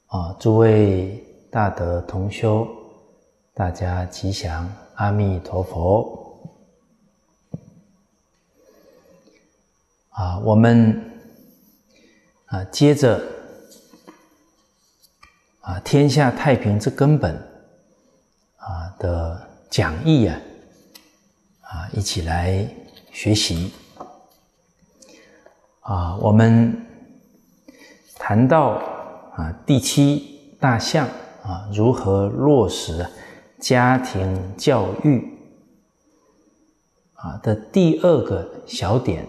诸位大德同修，大家吉祥，阿弥陀佛。我们接着天下太平之根本的讲义一起来学习。我们谈到第七大项如何落实家庭教育的第二个小点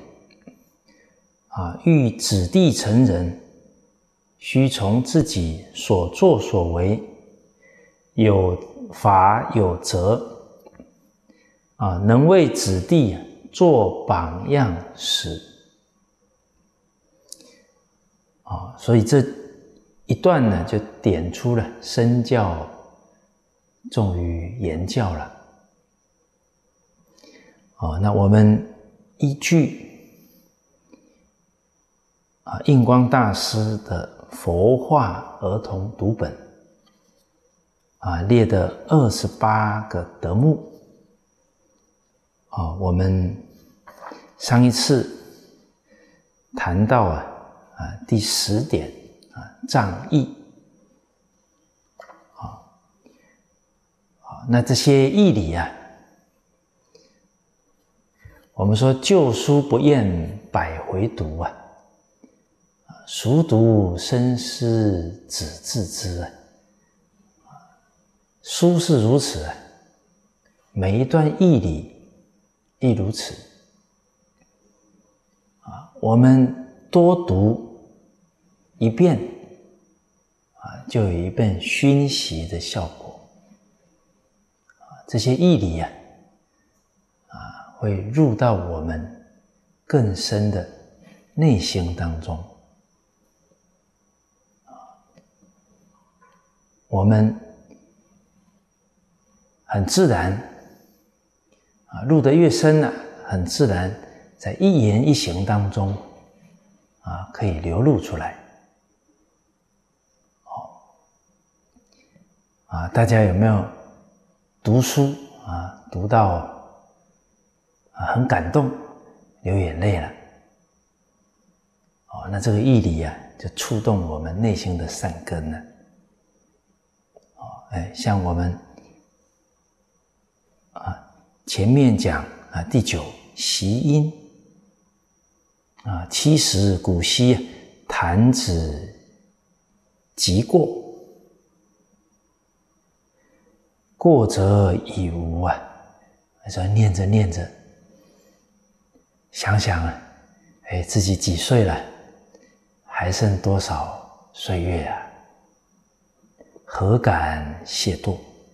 欲子弟成人，须从自己所作所为有法有则能为子弟做榜样时。所以这一段呢，就点出了身教重于言教了。那我们依据印光大师的佛化儿童读本列的28个德目我们上一次谈到第10点仗义那这些义理我们说旧书不厌百回读熟读深思子自知书是如此每一段义理亦如此我们多读一遍就有一遍熏习的效果这些义理会入到我们更深的内心当中我们很自然入得越深很自然在一言一行当中可以流露出来大家有没有读书读到很感动流眼泪了那这个义理就触动我们内心的善根了像我们前面讲第9习因70古稀弹指即过过则已无说念着念着想想自己几岁了还剩多少岁月何敢懈惰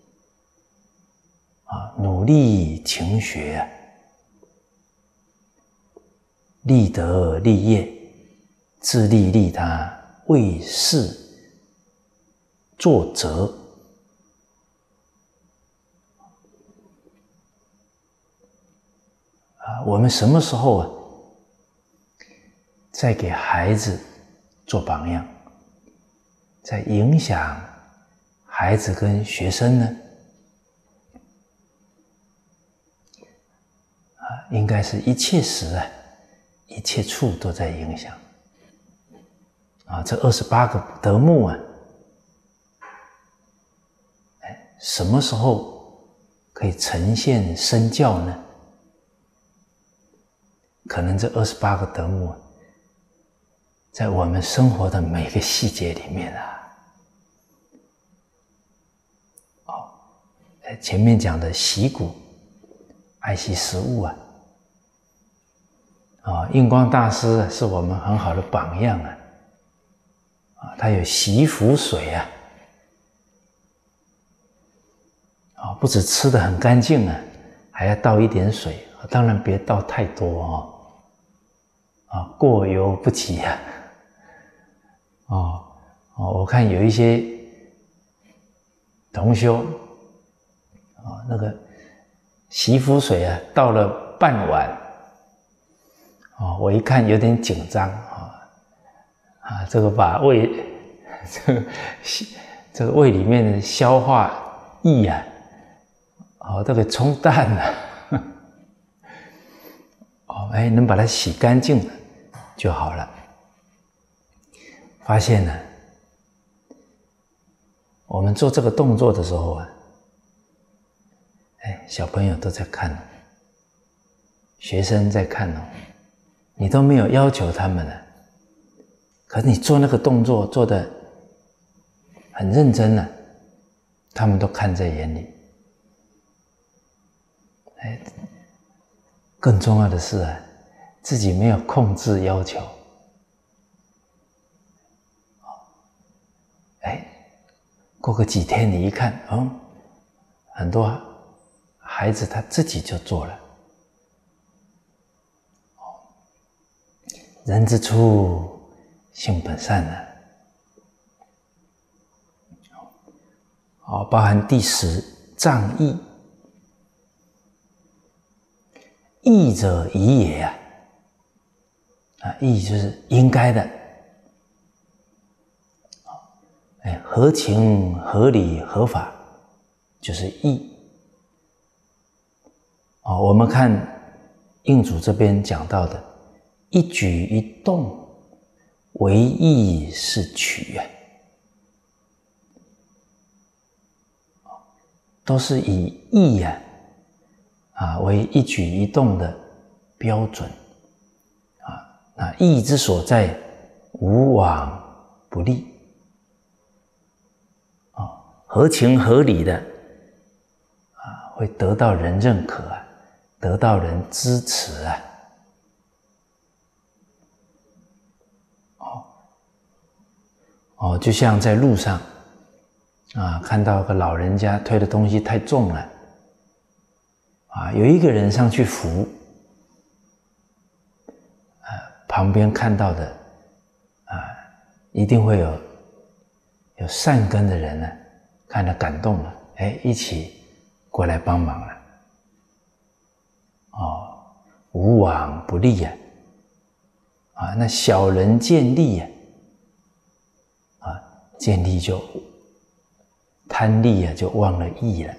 努力勤学立德立业自利利他为事作则我们什么时候在给孩子做榜样在影响孩子跟学生呢应该是一切时一切处都在影响这28个德目什么时候可以呈现身教呢可能这28个德目在我们生活的每个细节里面前面讲的习古爱惜食物印光大师是我们很好的榜样他有习福水不止吃得很干净还要倒一点水当然别倒太多过犹不及我看有一些同修那个习福水倒了半碗我一看有点紧张这个把胃这个胃里面的消化液啊，这个冲淡了，能把它洗干净了就好了。发现呢，我们做这个动作的时候啊，小朋友都在看哦，学生在看哦，你都没有要求他们了，可是你做那个动作做得很认真了，他们都看在眼里。更重要的是啊，自己没有控制要求。过个几天你一看，很多孩子他自己就做了。人之初，性本善啊。包含第10仗义，义者宜也啊。义就是应该的。合情合理合法就是义。我们看印祖这边讲到的一举一动为义是取啊，都是以义为一举一动的标准那义之所在，无往不利。合情合理的会得到人认可得到人支持就像在路上看到个老人家推的东西太重了有一个人上去扶旁边看到的一定会有善根的人呢看了感动了，一起过来帮忙了。无往不利那小人见利见利就贪利就忘了义了。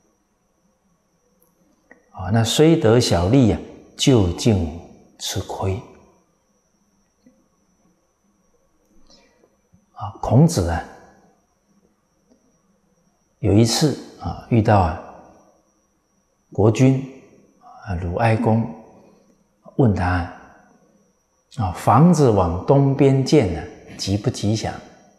那虽得小利究竟吃亏。孔子有一次遇到国君鲁哀公，问他房子往东边建吉不吉祥？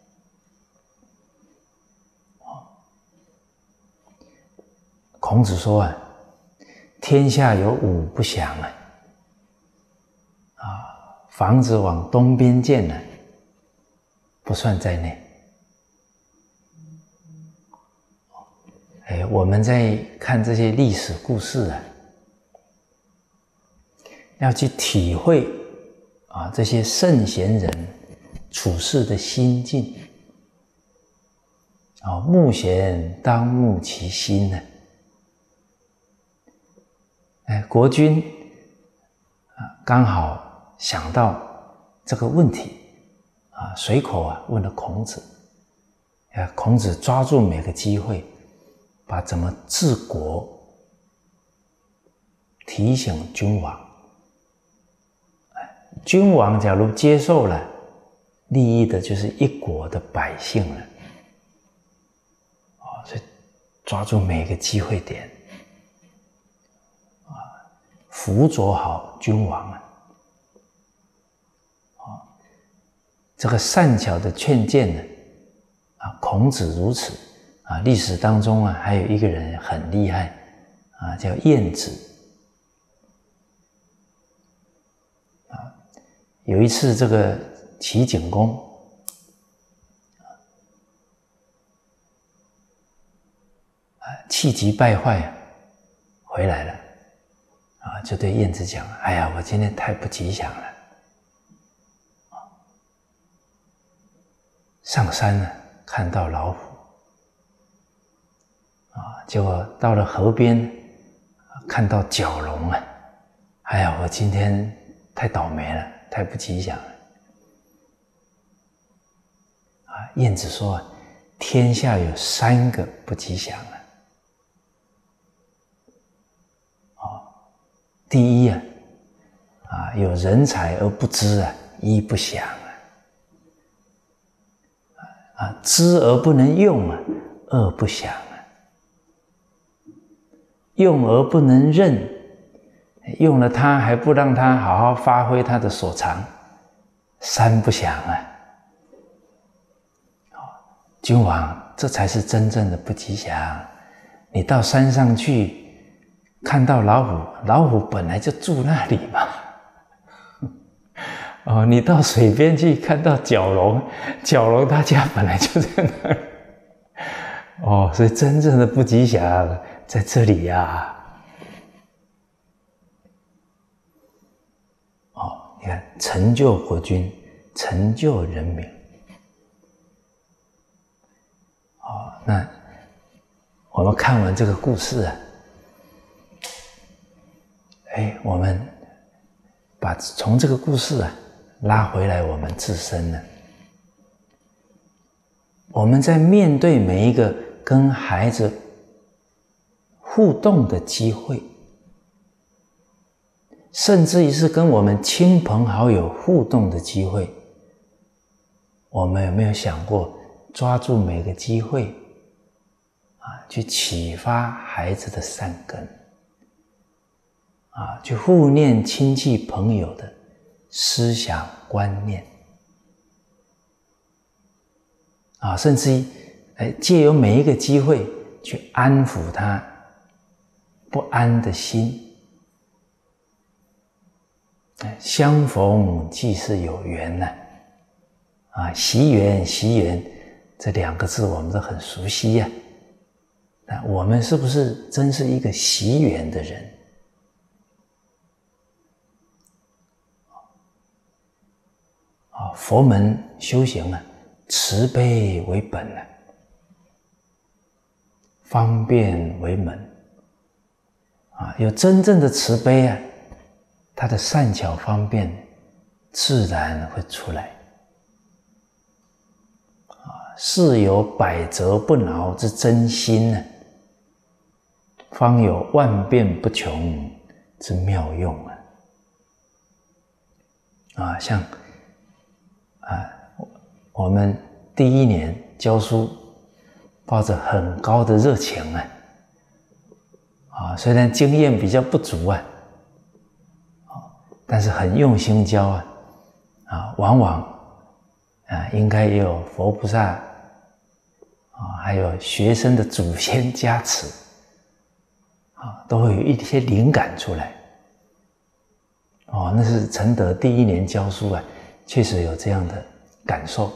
孔子说天下有5不祥房子往东边建不算在内。我们在看这些历史故事要去体会这些圣贤人处事的心境。目贤当慕其心国君刚好想到这个问题随口问了孔子。孔子抓住每个机会把怎么治国提醒君王。君王假如接受了，利益的就是一国的百姓了。所以抓住每个机会点辅佐好君王这个善巧的劝谏呢孔子如此历史当中还有一个人很厉害叫晏子。有一次这个齐景公气急败坏回来了就对晏子讲：哎呀，我今天太不吉祥了。上山看到老虎结果到了河边看到蛟龙哎呀，我今天太倒霉了，太不吉祥了晏子说天下有3个不吉祥第一有人才而不知一不祥知而不能用二不祥用而不能任，用了它还不让它好好发挥它的所长，3不祥君王，这才是真正的不吉祥。你到山上去看到老虎，老虎本来就住那里嘛。你到水边去看到蛟龙，蛟龙他家本来就在那里。所以真正的不吉祥在这里呀。你看，成就国君，成就人民。那我们看完这个故事我们从这个故事拉回来我们自身我们在面对每一个跟孩子互动的机会，甚至于是跟我们亲朋好友互动的机会，我们有没有想过抓住每个机会去启发孩子的善根去护念亲戚朋友的思想观念甚至于借由每一个机会去安抚他不安的心。相逢即是有缘惜缘惜缘这2个字我们都很熟悉那我们是不是真是一个惜缘的人？佛门修行慈悲为本方便为门有真正的慈悲他的善巧方便自然会出来是有百折不挠之真心方有万变不穷之妙用像我们第1年教书抱着很高的热情虽然经验比较不足但是很用心教往往应该也有佛菩萨还有学生的祖先加持都会有一些灵感出来那是承德第1年教书确实有这样的感受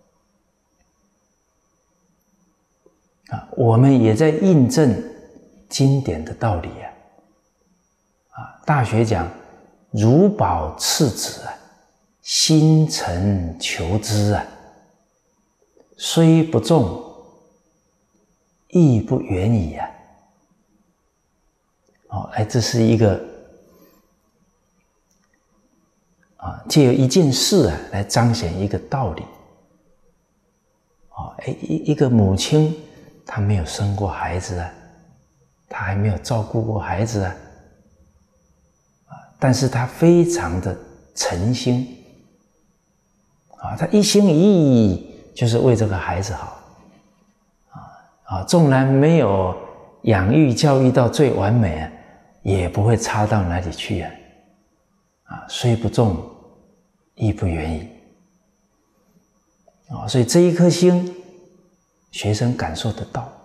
我们也在印证经典的道理大学讲如宝赤子心诚求之虽不中亦不远矣这是一个借由一件事来彰显一个道理一个母亲她没有生过孩子她还没有照顾过孩子但是她非常的诚心她一心一意就是为这个孩子好纵然没有养育教育到最完美也不会差到哪里去虽不中亦不远矣所以这一颗心学生感受得到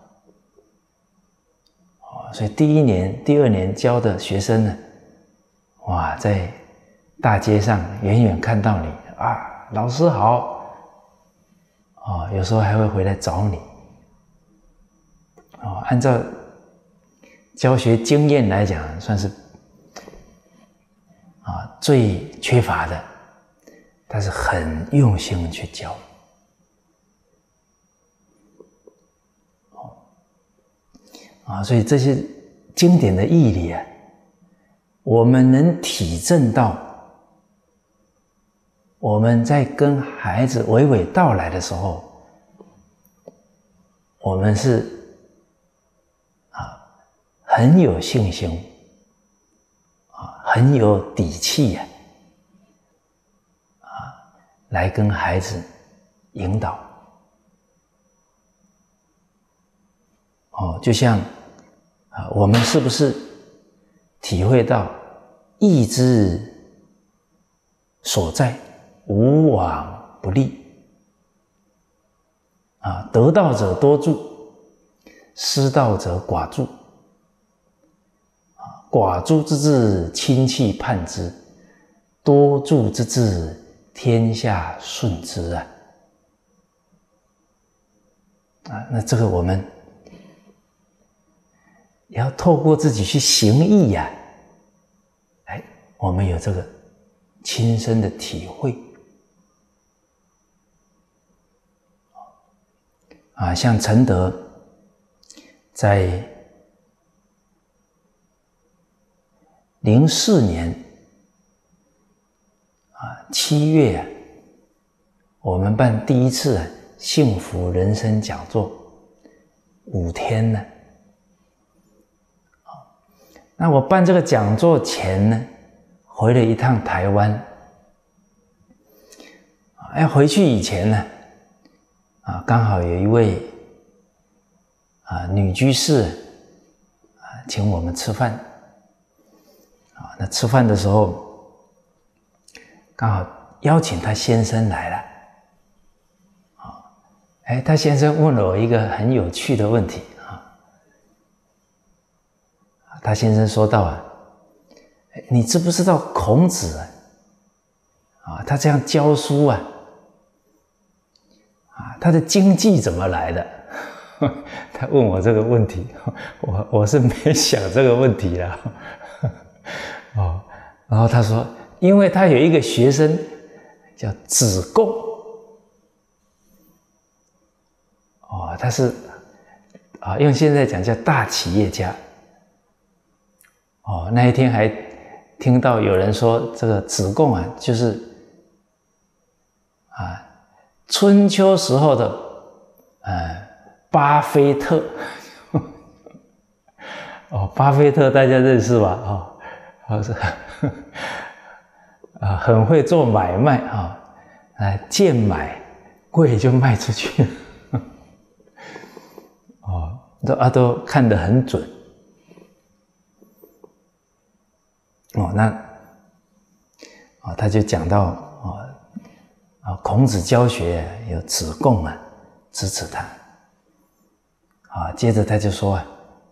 所以第1年第2年教的学生呢在大街上远远看到你老师好有时候还会回来找你按照教学经验来讲算是最缺乏的，但是很用心去教所以这些经典的义理我们能体证到，我们在跟孩子娓娓道来的时候我们是很有信心很有底气来跟孩子引导就像我们是不是体会到义之所在，无往不利得道者多助，失道者寡助寡助之至，亲戚叛之；多助之至，天下顺之那这个我们也要透过自己去行义我们有这个亲身的体会像承德在04年7月我们办第一次幸福人生讲座5天呢。那我办这个讲座前呢，回了一趟台湾。要回去以前呢，刚好有一位女居士请我们吃饭。那吃饭的时候，刚好邀请她先生来了。她先生问了我一个很有趣的问题他先生说到你知不知道孔子他这样教书他的经济怎么来的？他问我这个问题，我是没想这个问题啦。然后他说，因为他有一个学生叫子贡，他是用现在讲叫大企业家。那一天还听到有人说，这个子贡就是春秋时候的巴菲特。巴菲特大家认识吧？很会做买卖贱买贵就卖出去。都看得很准。他就讲到孔子教学有子贡支持他接着他就说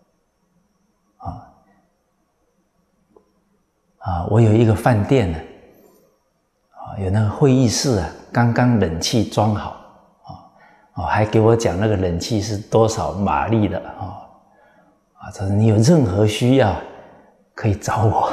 我有一个饭店有那个会议室刚刚冷气装好还给我讲那个冷气是多少马力的他说你有任何需要可以找我。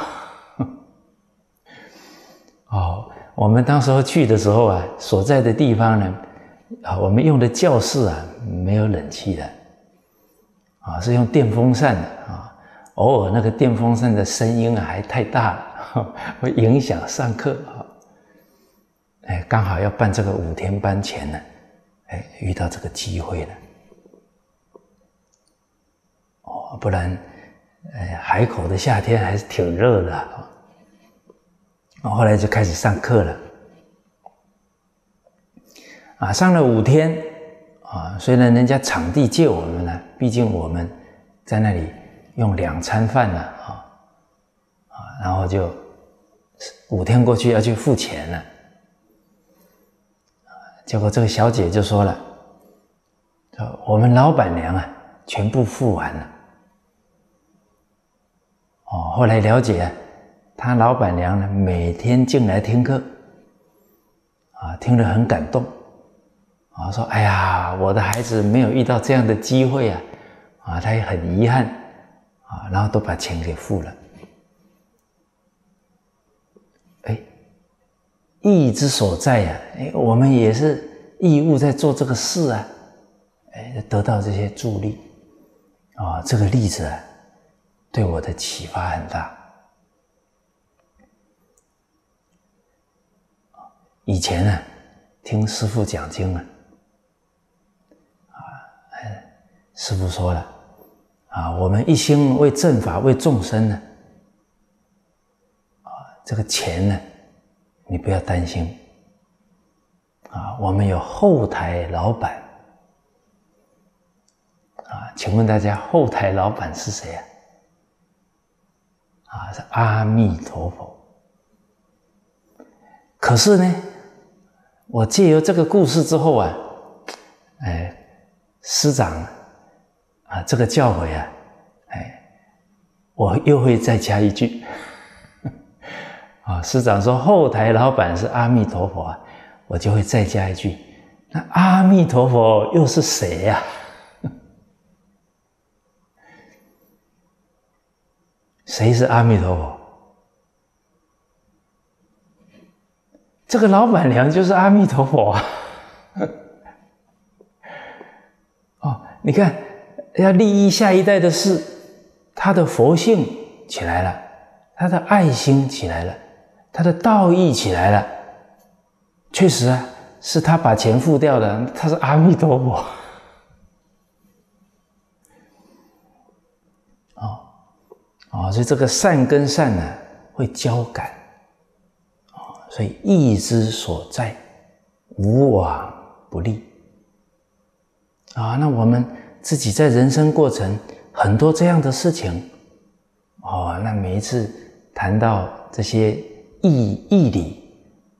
我们当时候去的时候所在的地方呢我们用的教室没有冷气的是用电风扇的偶尔那个电风扇的声音还太大了会影响上课刚好要办这个5天班前呢遇到这个机会了不然海口的夏天还是挺热的后来就开始上课了上了5天虽然人家场地借我们了，毕竟我们在那里用2餐饭了然后就5天过去要去付钱了结果这个小姐就说了我们老板娘全部付完了后来了解她老板娘呢每天进来听课听得很感动说哎呀我的孩子没有遇到这样的机会他也很遗憾然后都把钱给付了义之所在我们也是义务在做这个事得到这些助力这个例子对我的启发很大以前听师父讲经师父说了我们一心为正法为众生呢这个钱呢你不要担心我们有后台老板请问大家后台老板是谁是阿弥陀佛。可是呢我借由这个故事之后师长这个教诲我又会再加一句师长说后台老板是阿弥陀佛我就会再加一句，那阿弥陀佛又是谁呀？谁是阿弥陀佛？这个老板娘就是阿弥陀佛你看要利益下一代的事，他的佛性起来了，他的爱心起来了，他的道义起来了，确实是他把钱付掉的，他是阿弥陀佛所以这个善跟善会交感所以义之所在，无往不利那我们自己在人生过程很多这样的事情那每一次谈到这些义理，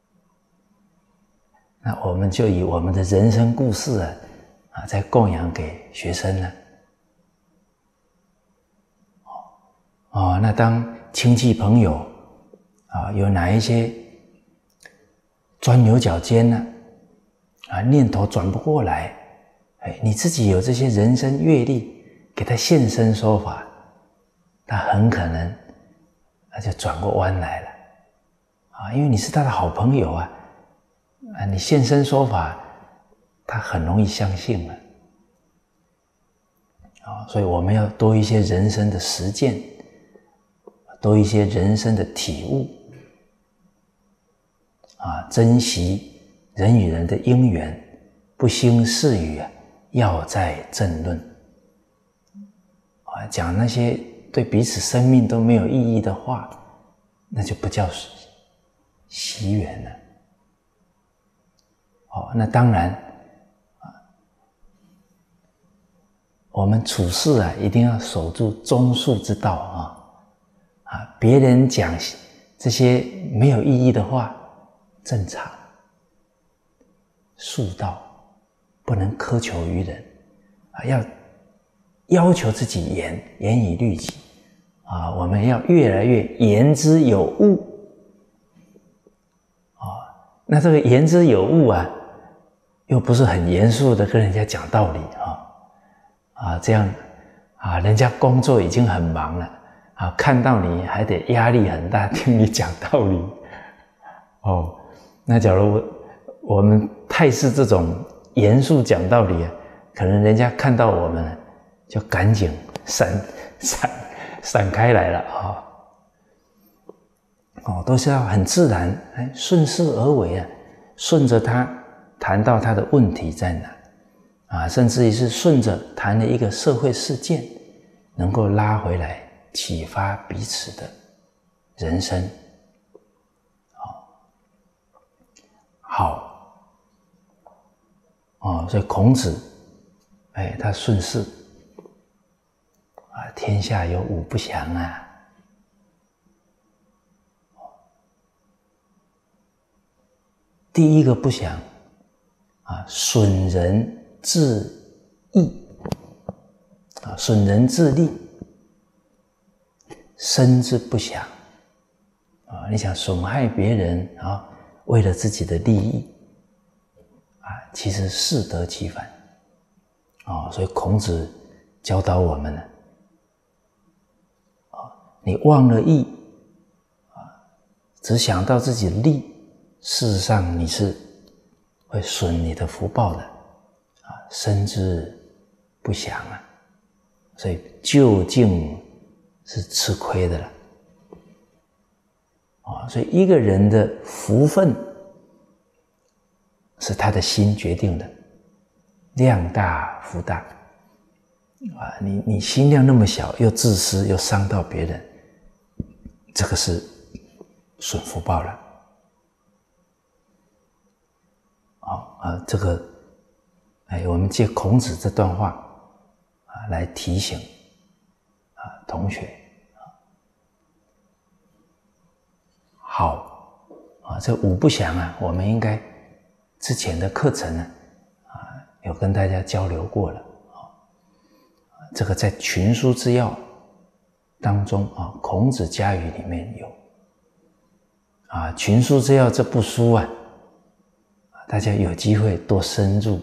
那我们就以我们的人生故事在供养给学生呢那当亲戚朋友有哪一些钻牛角尖呢念头转不过来你自己有这些人生阅历，给他现身说法，他很可能就转过弯来了因为你是他的好朋友你现身说法，他很容易相信了所以我们要多一些人生的实践，多一些人生的体悟珍惜人与人的因缘，不兴事语要在正论讲那些对彼此生命都没有意义的话，那就不叫惜缘了那当然我们处事一定要守住中恕之道别人讲这些没有意义的话正常，恕道不能苛求于人要要求自己严以律己我们要越来越言之有物那这个言之有物又不是很严肃的跟人家讲道理这样人家工作已经很忙了看到你还得压力很大听你讲道理那假如我们太是这种严肃讲道理可能人家看到我们就赶紧闪开来了都是要很自然顺势而为顺着他谈到他的问题在哪甚至于是顺着谈了一个社会事件，能够拉回来启发彼此的人生好所以孔子他顺势天下有五不祥第一个不祥损人自益损人自利，身之不祥你想损害别人为了自己的利益其实适得其反所以孔子教导我们你忘了义只想到自己的利，事实上你是会损你的福报的身之不祥所以究竟是吃亏的了所以一个人的福分是他的心决定的，量大福大你心量那么小，又自私，又伤到别人，这个是损福报了。这个，我们借孔子这段话来提醒同学。好这五不祥我们应该之前的课程呢有跟大家交流过了。这个在群书之要当中孔子家语里面有群书之要这部书大家有机会多深入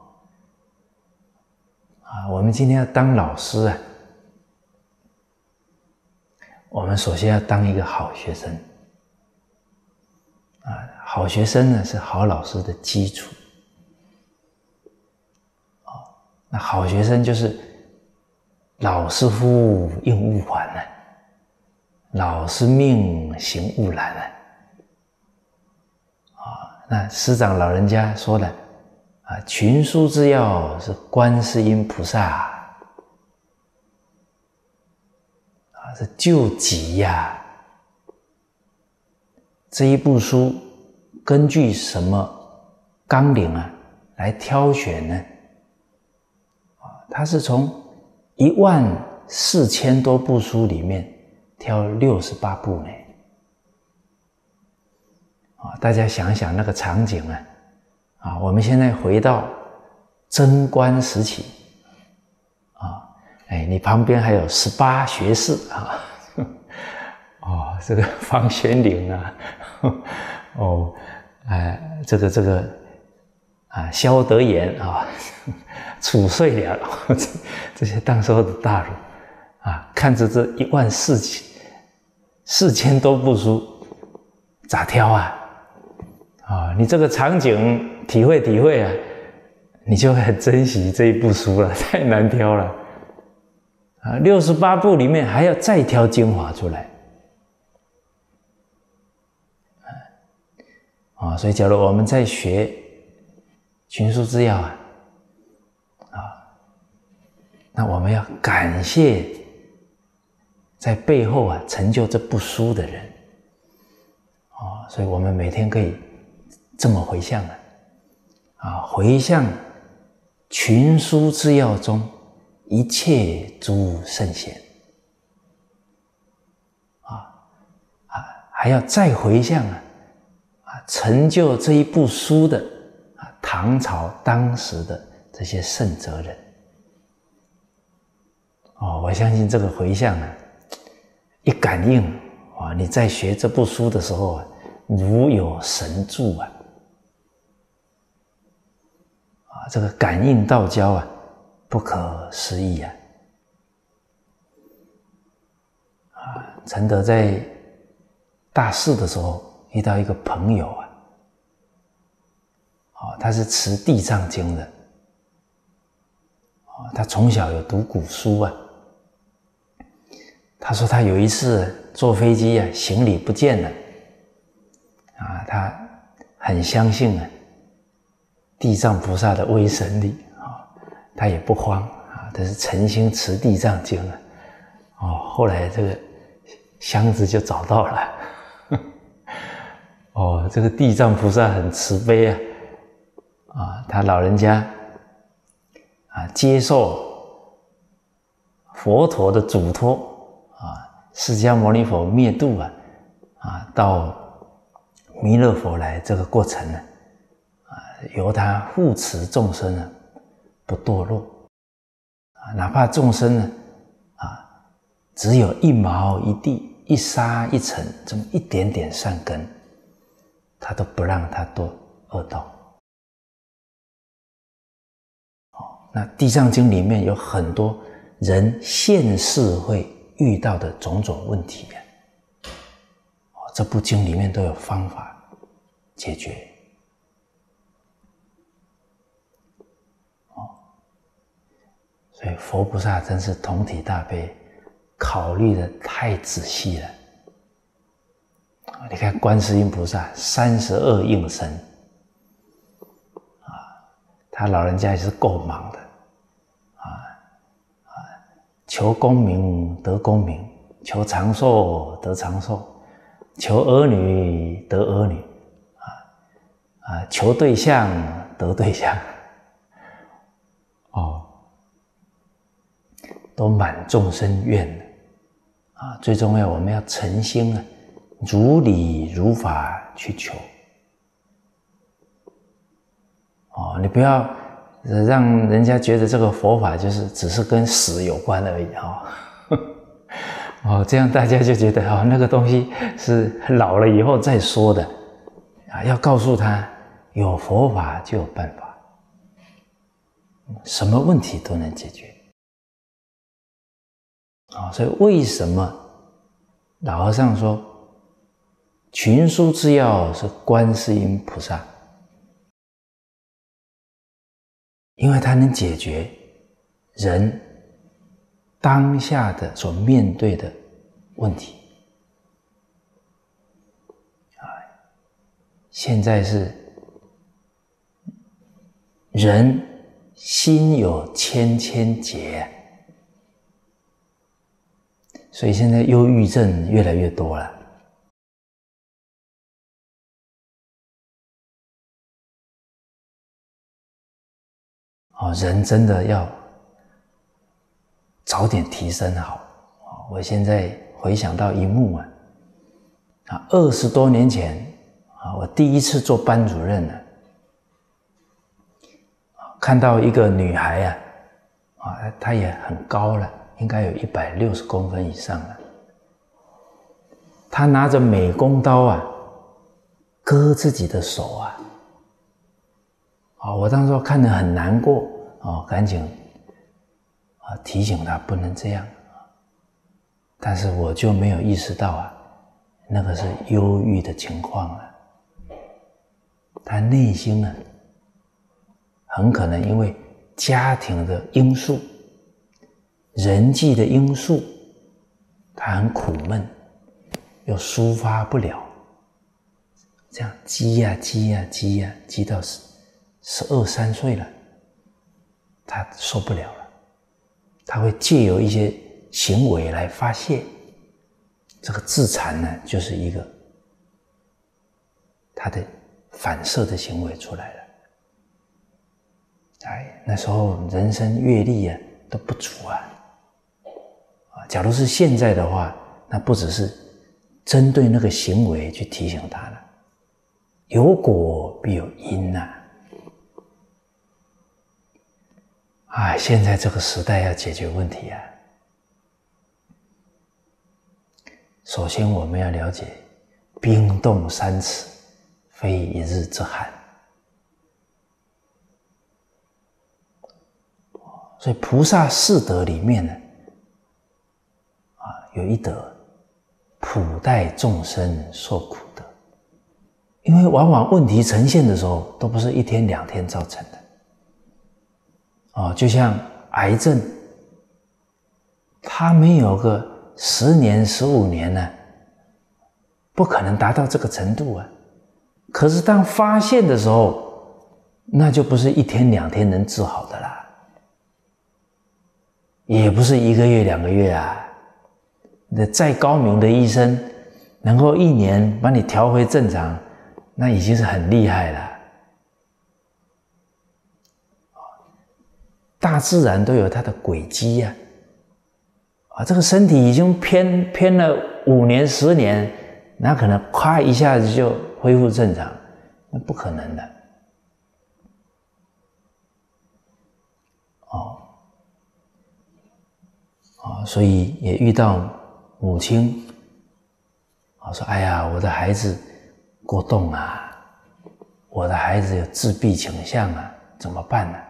我们今天要当老师我们首先要当一个好学生好学生呢是好老师的基础那好学生就是老师傅应勿缓老师命行勿懒那师长老人家说的群书之要是观世音菩萨是救急这一部书根据什么纲领来挑选呢？它是从14000多部书里面挑68部呢。大家想想那个场景我们现在回到贞观时期你旁边还有18学士这个房玄龄这个萧德言褚遂良这些当时候的大儒看着这14000多部书咋挑你这个场景体会你就会很珍惜这一部书了，太难挑了68部里面还要再挑精华出来所以假如我们在学群书之要那我们要感谢在背后成就这部书的人所以我们每天可以这么回向回向群书之要中一切诸圣贤还要再回向成就这一部书的唐朝当时的这些圣哲人我相信这个回向一感应你在学这部书的时候如有神助这个感应道交不可思议承德在大四的时候遇到一个朋友他是持地藏经的他从小有读古书他说他有一次坐飞机行李不见了他很相信地藏菩萨的威神力他也不慌他是诚心持地藏经后来这个箱子就找到了这个地藏菩萨很慈悲他老人家接受佛陀的嘱托释迦牟尼佛灭度到弥勒佛来这个过程由他护持众生不堕落哪怕众生只有一毛一地一沙一尘这么一点点善根他都不让他堕恶道那地藏经里面有很多人现世会遇到的种种问题这部经里面都有方法解决所以佛菩萨真是同体大悲考虑的太仔细了你看观世音菩萨32应身他老人家也是够忙的求功名得功名，求长寿得长寿，求儿女得儿女，求对象得对象，都满众生愿的。最重要，我们要诚心如理如法去求。你不要让人家觉得这个佛法只是跟死有关而已这样大家就觉得那个东西是老了以后再说的要告诉他有佛法就有办法，什么问题都能解决所以为什么老和尚说群书之要是观世音菩萨？因为它能解决人当下的所面对的问题。现在是人心有千千结，所以现在忧郁症越来越多了。人真的要早点提升好。我现在回想到一幕20多年前我第一次做班主任看到一个女孩她也很高了，应该有160公分以上了。她拿着美工刀割自己的手我当时看得很难过赶紧提醒她不能这样，但是我就没有意识到那个是忧郁的情况她内心很可能因为家庭的因素、人际的因素，她很苦闷，又抒发不了，这样积到12、13岁了，他受不了了，他会借由一些行为来发泄。这个自残呢，就是一个他的反射的行为出来了。那时候人生阅历都不足假如是现在的话，那不只是针对那个行为去提醒他了，有果必有因现在这个时代要解决问题首先我们要了解冰冻3尺非一日之寒。所以菩萨四德里面有一德普代众生受苦德。因为往往问题呈现的时候都不是1天2天造成的就像癌症，它没有个10年15年不可能达到这个程度可是当发现的时候，那就不是1天2天能治好的啦，也不是1个月2个月那再高明的医生能够1年把你调回正常，那已经是很厉害了。大自然都有它的轨迹这个身体已经偏了5年10年，那可能咔一下子就恢复正常，那不可能的所以也遇到母亲说哎呀，我的孩子过动我的孩子有自闭倾向怎么办呢？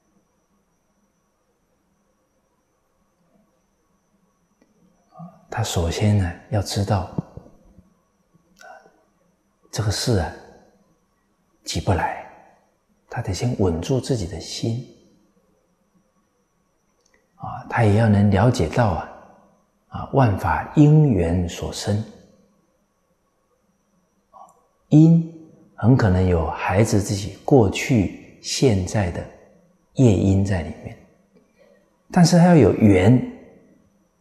他首先要知道这个事急不来，他得先稳住自己的心他也要能了解到万法因缘所生，因很可能有孩子自己过去现在的业因在里面，但是他要有缘，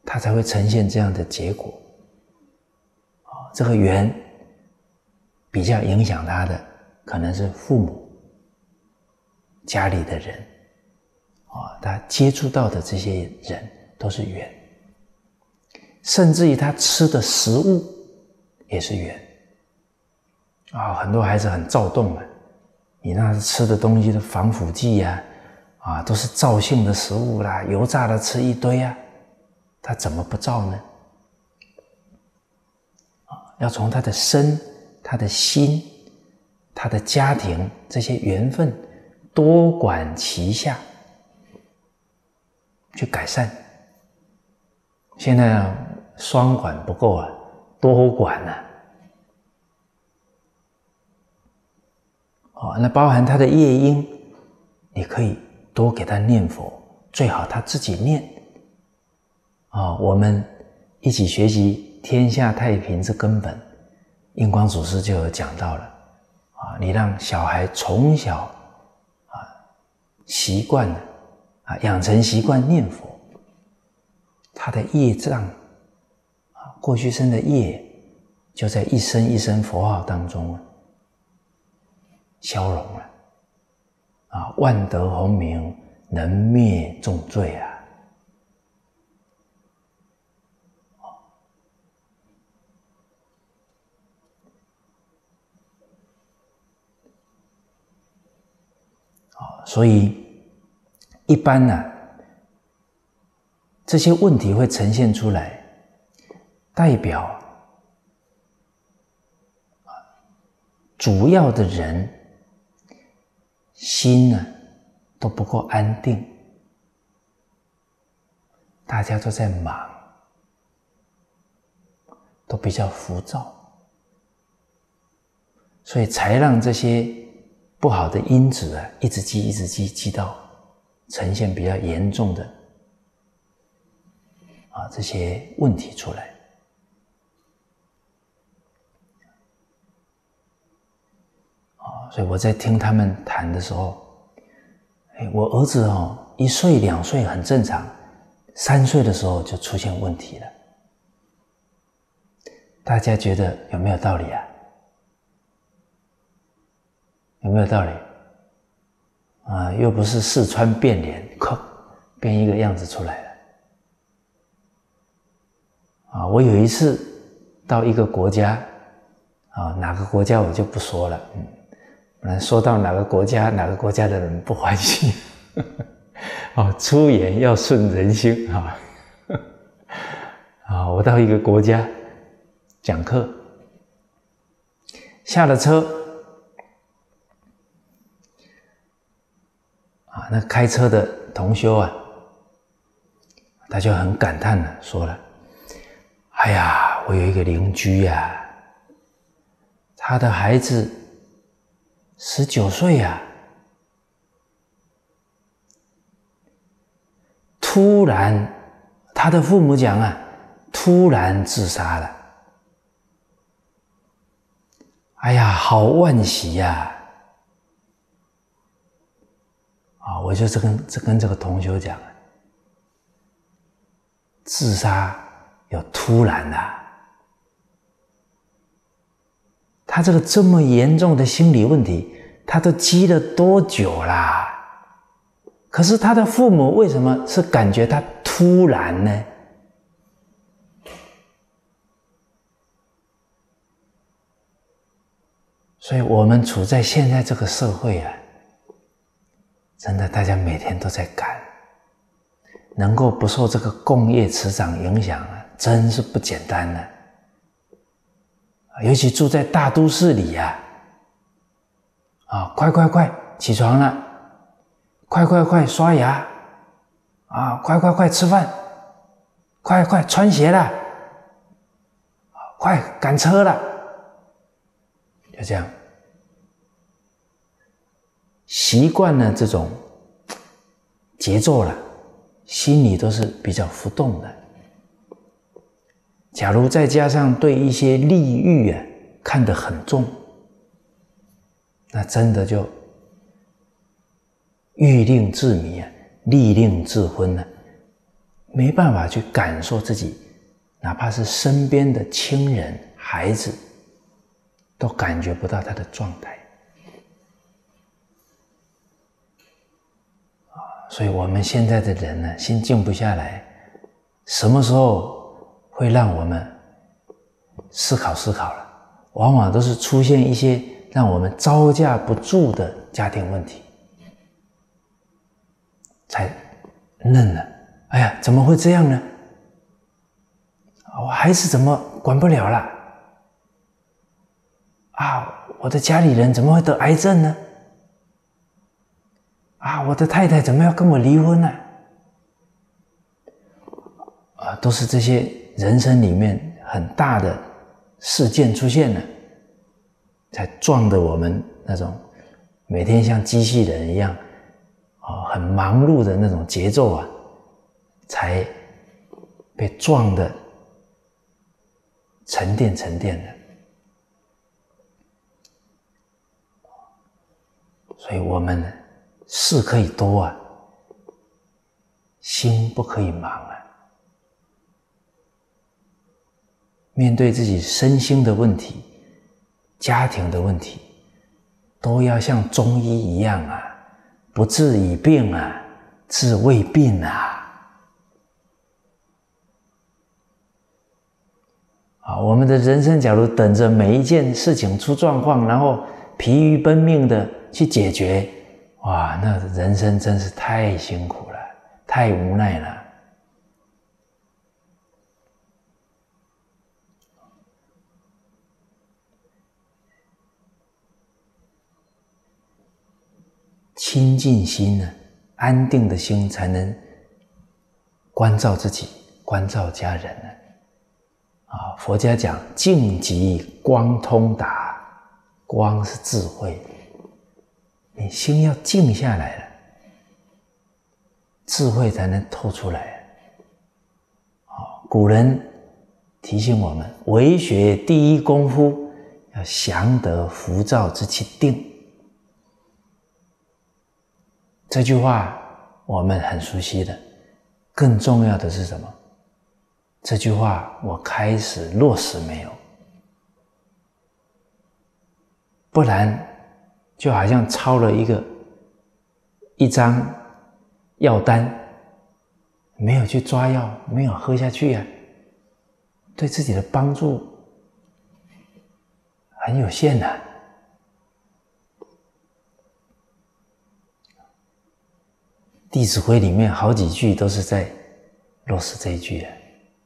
它才会呈现这样的结果。这个缘比较影响他的，可能是父母、家里的人，他接触到的这些人都是缘，甚至于他吃的食物也是缘。很多孩子很躁动啊，你那吃的东西的防腐剂都是燥性的食物啦，油炸的吃一堆啊，他怎么不躁呢？要从他的身、他的心、他的家庭这些缘分多管齐下去改善。现在双管不够多管那包含他的业因，你可以多给他念佛，最好他自己念。我们一起学习天下太平之根本，印光祖师就有讲到了你让小孩从小习惯了养成习惯念佛，他的业障过去生的业就在一声一声佛号当中消融了万德洪名，能灭重罪所以一般这些问题会呈现出来，代表主要的人心都不够安定，大家都在忙，都比较浮躁，所以才让这些不好的因子一直积到呈现比较严重的这些问题出来。所以我在听他们谈的时候，我儿子1岁2岁很正常，3岁的时候就出现问题了。大家觉得有没有道理有没有道理？又不是四川变脸，变一个样子出来了。我有一次到一个国家，哪个国家我就不说了，不然说到哪个国家的人不欢喜。出言要顺人心我到一个国家讲课，下了车那开车的同修他就很感叹的说了：“哎呀，我有一个邻居他的孩子19岁突然他的父母讲突然自杀了。哎呀，好惋惜我就跟这个同修讲，自杀有突然他这个这么严重的心理问题，他都积了多久啦？可是他的父母为什么是感觉他突然呢？所以我们处在现在这个社会真的大家每天都在赶，能够不受这个共业磁场影响真是不简单尤其住在大都市里快起床了，快刷牙快吃饭，快穿鞋了，快赶车了，就这样习惯了这种节奏了，心里都是比较浮动的。假如再加上对一些利欲看得很重，那真的就欲令自迷利令自昏没办法去感受自己，哪怕是身边的亲人、孩子，都感觉不到他的状态。所以我们现在的人呢，心静不下来，什么时候会让我们思考了？往往都是出现一些让我们招架不住的家庭问题，才愣了。哎呀，怎么会这样呢？我孩子怎么管不了了？啊，我的家里人怎么会得癌症呢？啊，我的太太怎么要跟我离婚呢？都是这些人生里面很大的事件出现了，才撞得我们那种每天像机器人一样很忙碌的那种节奏啊，才被撞得沉淀的。所以我们呢，事可以多啊，心不可以忙啊。面对自己身心的问题、家庭的问题，都要像中医一样啊，不治已病啊，治未病啊。我们的人生假如等着每一件事情出状况，然后疲于奔命的去解决，哇，那人生真是太辛苦了，太无奈了。清净心呢，安定的心才能关照自己，关照家人呢。佛家讲静即光通达，光是智慧，你心要静下来了，智慧才能透出来。古人提醒我们，为学第一功夫，要降得浮躁之气定。这句话我们很熟悉的，更重要的是什么？这句话我开始落实没有？不然就好像抄了一张药单，没有去抓药，没有喝下去啊，对自己的帮助很有限的。《弟子规》里面好几句都是在落实这一句的。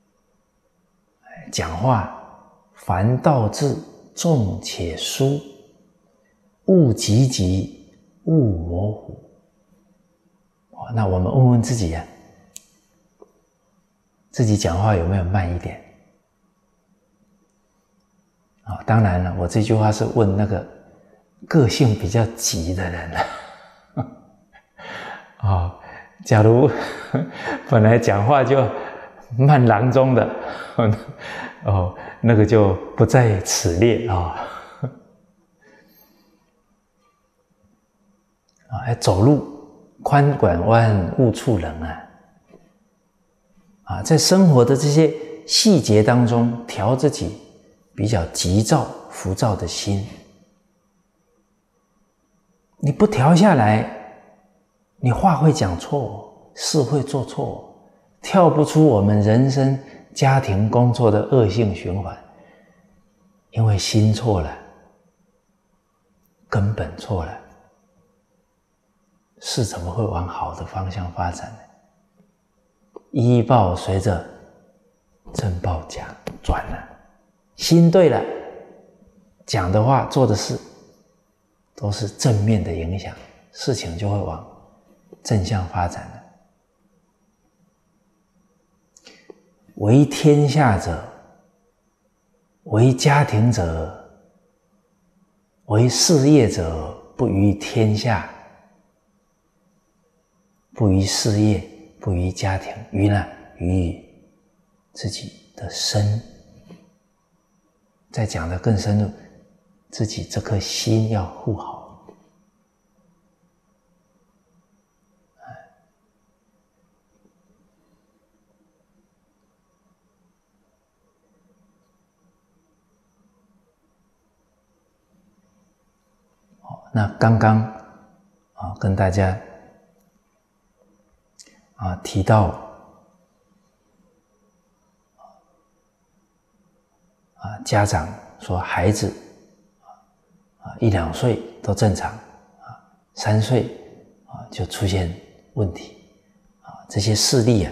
讲话凡道字重且疏，勿急急，勿模糊。那我们问问自己啊，自己讲话有没有慢一点？当然了，我这句话是问那个个性比较急的人假如本来讲话就慢郎中的那个就不在此列走路宽拐弯，勿触人在生活的这些细节当中，调自己比较急躁、浮躁的心。你不调下来，你话会讲错，事会做错，跳不出我们人生、家庭、工作的恶性循环。因为心错了，根本错了，事怎么会往好的方向发展呢？依报随着正报讲转了，心对了，讲的话做的事都是正面的影响，事情就会往正向发展了。为天下者，为家庭者，为事业者，不于天下，不于事业，不于家庭，于呢？于自己的身。再讲得更深入，自己这颗心要护好。 那刚刚跟大家提到家长说孩子1、2岁都正常，3岁就出现问题这些事例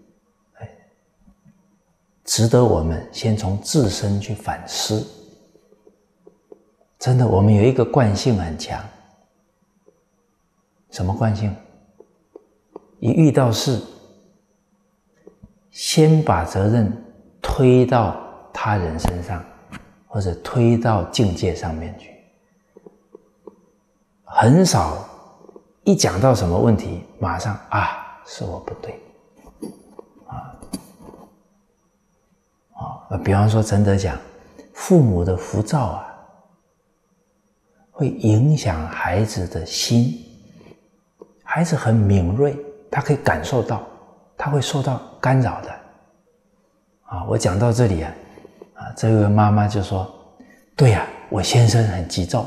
值得我们先从自身去反思。真的，我们有一个惯性很强。什么惯性？一遇到事，先把责任推到他人身上，或者推到境界上面去。很少一讲到什么问题，马上是我不对比方说陈德讲，父母的浮躁会影响孩子的心。孩子很敏锐，他可以感受到，他会受到干扰的。我讲到这里这位妈妈就说：“对呀，我先生很急躁。”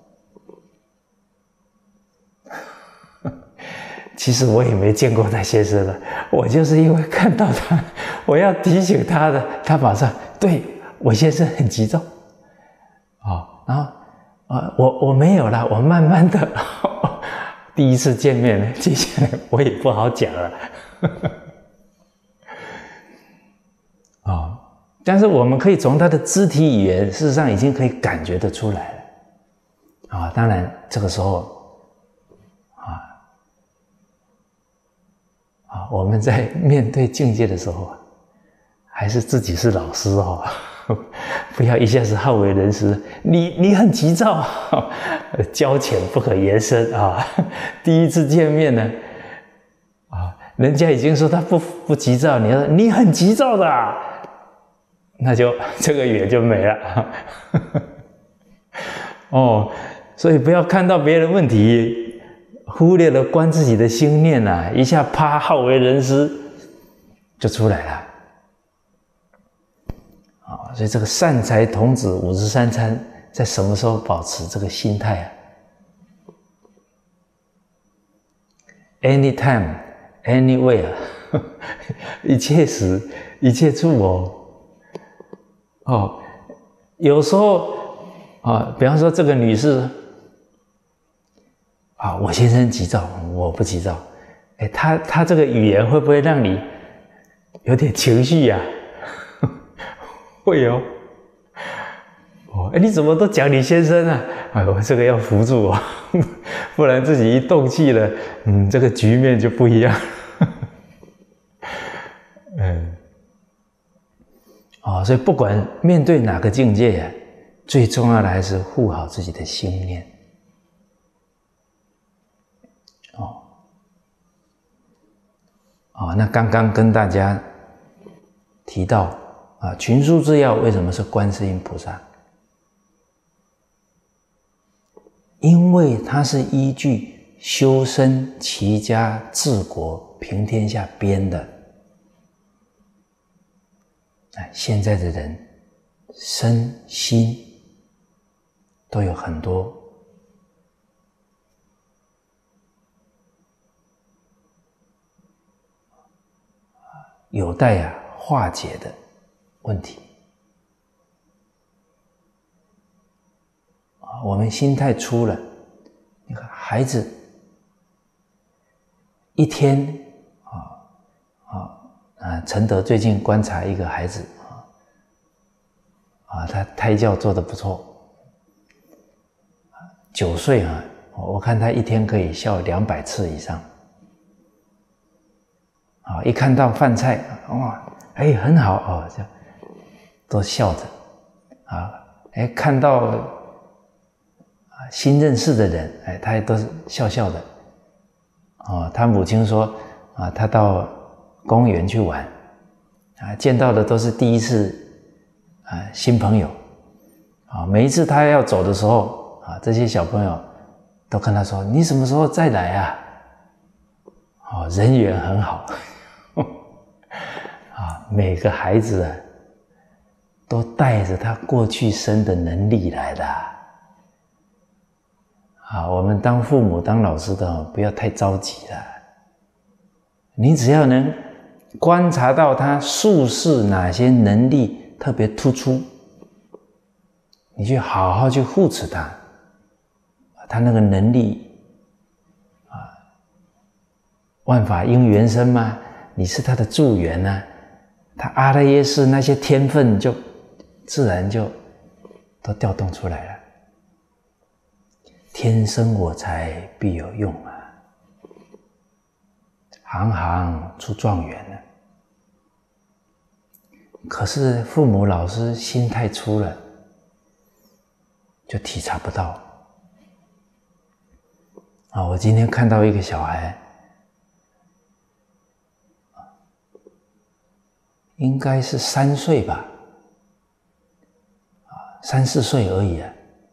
其实我也没见过他先生了，我就是因为看到他，我要提醒他的，他马上对我先生很急躁。然后我没有啦，我慢慢的第一次见面了，接下来我也不好讲了。但是我们可以从他的肢体语言，事实上已经可以感觉得出来了。当然这个时候我们在面对境界的时候还是自己是老师不要一下子好为人师。你很急躁，交浅不可言深第一次见面呢人家已经说他不急躁，你说你很急躁的那就这个缘就没了所以不要看到别人问题，忽略了观自己的心念一下好为人师就出来了所以这个善财童子53参在什么时候保持这个心态？Anytime, anywhere 一切时一切处有时候比方说这个女士我先生急躁，我不急躁。他这个语言会不会让你有点情绪会你怎么都讲你先生我这个要扶住不然自己一动气了，这个局面就不一样。所以不管面对哪个境界最重要的还是护好自己的心念。那刚刚跟大家提到群书之要为什么是观世音菩萨？因为它是依据修身齐家治国平天下编的。现在的人身心都有很多有待化解的问题。我们心态出了，你看孩子一天陈德最近观察一个孩子他胎教做得不错，9岁我看他一天可以笑200次以上。一看到饭菜很好这样都笑着看到新认识的人他也都是笑笑的他母亲说他到公园去玩见到的都是第一次新朋友每一次他要走的时候这些小朋友都跟他说你什么时候再来人缘很好每个孩子都带着他过去生的能力来的我们当父母、当老师的不要太着急了。你只要能观察到他术士哪些能力特别突出，你去好好去护持他，他那个能力万法因缘生嘛，你是他的助缘啊，他阿赖耶识那些天分就自然就都调动出来了。天生我材必有用啊，行行出状元啊。可是父母老师心太粗了，就体察不到。我今天看到一个小孩，应该是3岁吧，3、4岁而已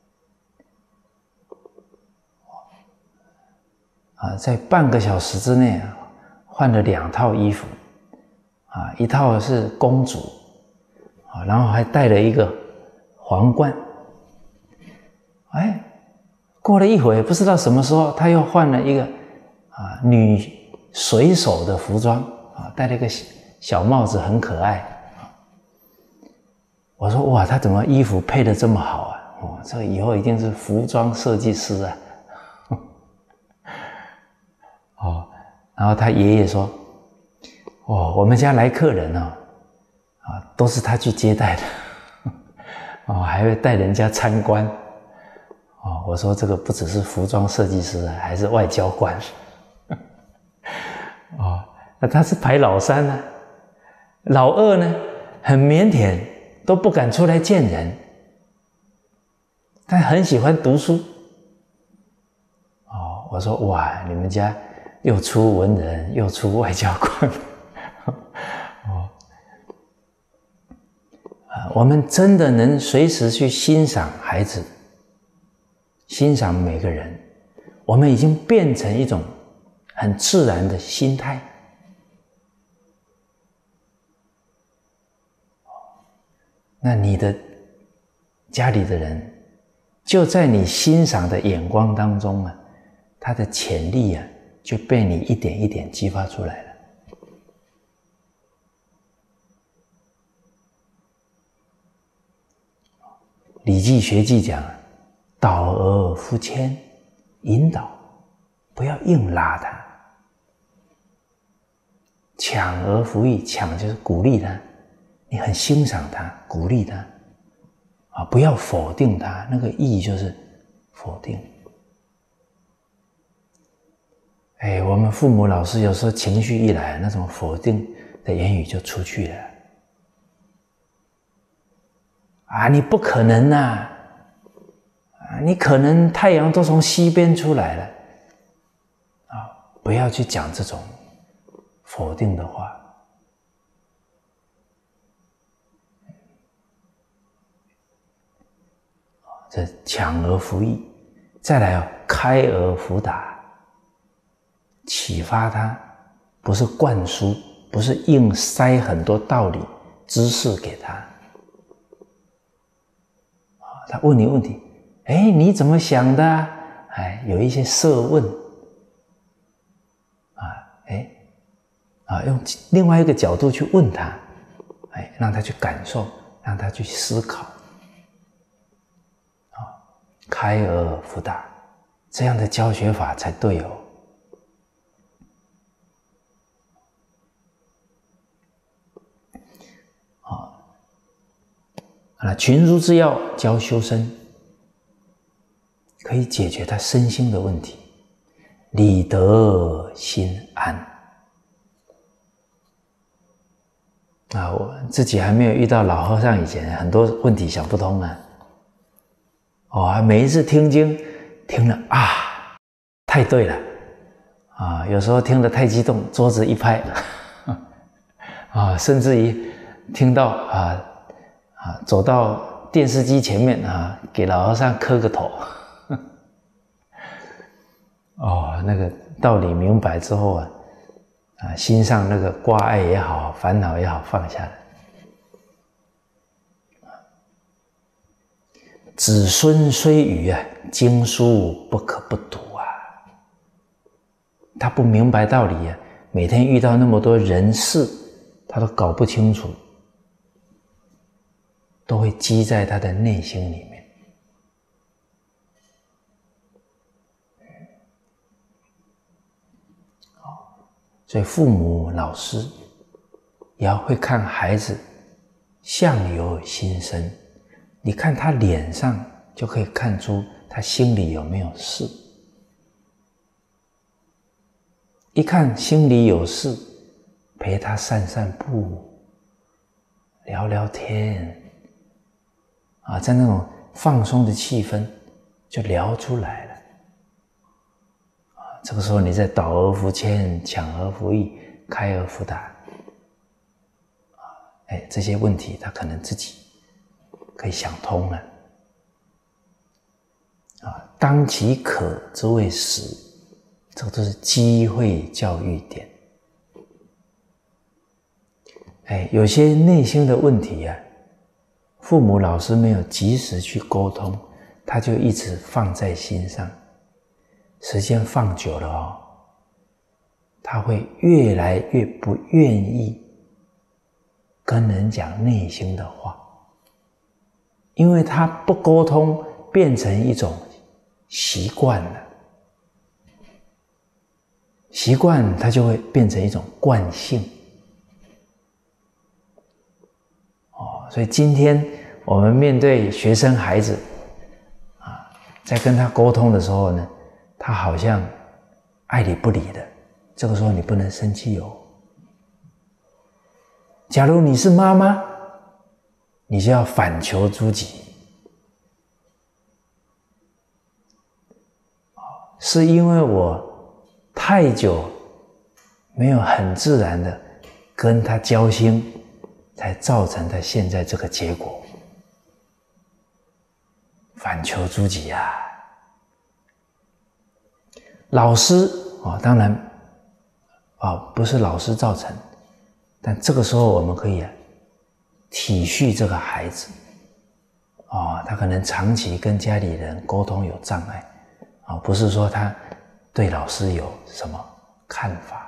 在半个小时之内换了2套衣服一套是公主然后还戴了一个皇冠。过了一会不知道什么时候他又换了一个女水手的服装戴了一个小帽子，很可爱。我说哇，他怎么衣服配得这么好这个以后一定是服装设计师啊。然后他爷爷说我们家来客人都是他去接待的还会带人家参观我说这个不只是服装设计师还是外交官那他是排老3啊，老2呢很腼腆，都不敢出来见人，但很喜欢读书我说哇，你们家又出文人又出外交官我们真的能随时去欣赏孩子，欣赏每个人，我们已经变成一种很自然的心态。那你的家里的人就在你欣赏的眼光当中他的潜力就被你一点一点激发出来了。礼记学记讲导而复牵，引导，不要硬拉他。抢而弗益，抢就是鼓励他，你很欣赏他，鼓励他不要否定他，那个益就是否定。我们父母老师有时候情绪一来，那种否定的言语就出去了你不可能你可能太阳都从西边出来了不要去讲这种否定的话。这抢而弗益，再来开而弗达，启发他，不是灌输，不是硬塞很多道理知识给他他问你问题，你怎么想的有一些设问用另外一个角度去问他让他去感受，让他去思考开而弗达，这样的教学法才对群儒之要教修身，可以解决他身心的问题，理得心安我自己还没有遇到老和尚以前，很多问题想不通每一次听经听了太对了有时候听得太激动，桌子一拍甚至于听到走到电视机前面给老和尚磕个头那个道理明白之后心上那个挂碍也好，烦恼也好放下来子孙虽愚啊，经书不可不读啊。他不明白道理啊，每天遇到那么多人事，他都搞不清楚，都会积在他的内心里面。所以父母、老师也要会看孩子相由心生，你看他脸上就可以看出他心里有没有事。一看心里有事，陪他散散步，聊聊天，在那种放松的气氛就聊出来了。这个时候你再导而弗谦，强而弗易，开而弗达，这些问题他可能自己可以想通了。当其可之谓实，这个都是机会教育点。有些内心的问题啊，父母老师没有及时去沟通，他就一直放在心上，时间放久了他会越来越不愿意跟人讲内心的话，因为他不沟通变成一种习惯了，习惯它就会变成一种惯性。所以今天我们面对学生孩子在跟他沟通的时候呢，他好像爱理不理的，这个时候你不能生气哦。假如你是妈妈，你就要反求诸己。是因为我太久没有很自然的跟他交心，才造成他现在这个结果。反求诸己啊！老师当然不是老师造成，但这个时候我们可以体恤这个孩子他可能长期跟家里人沟通有障碍不是说他对老师有什么看法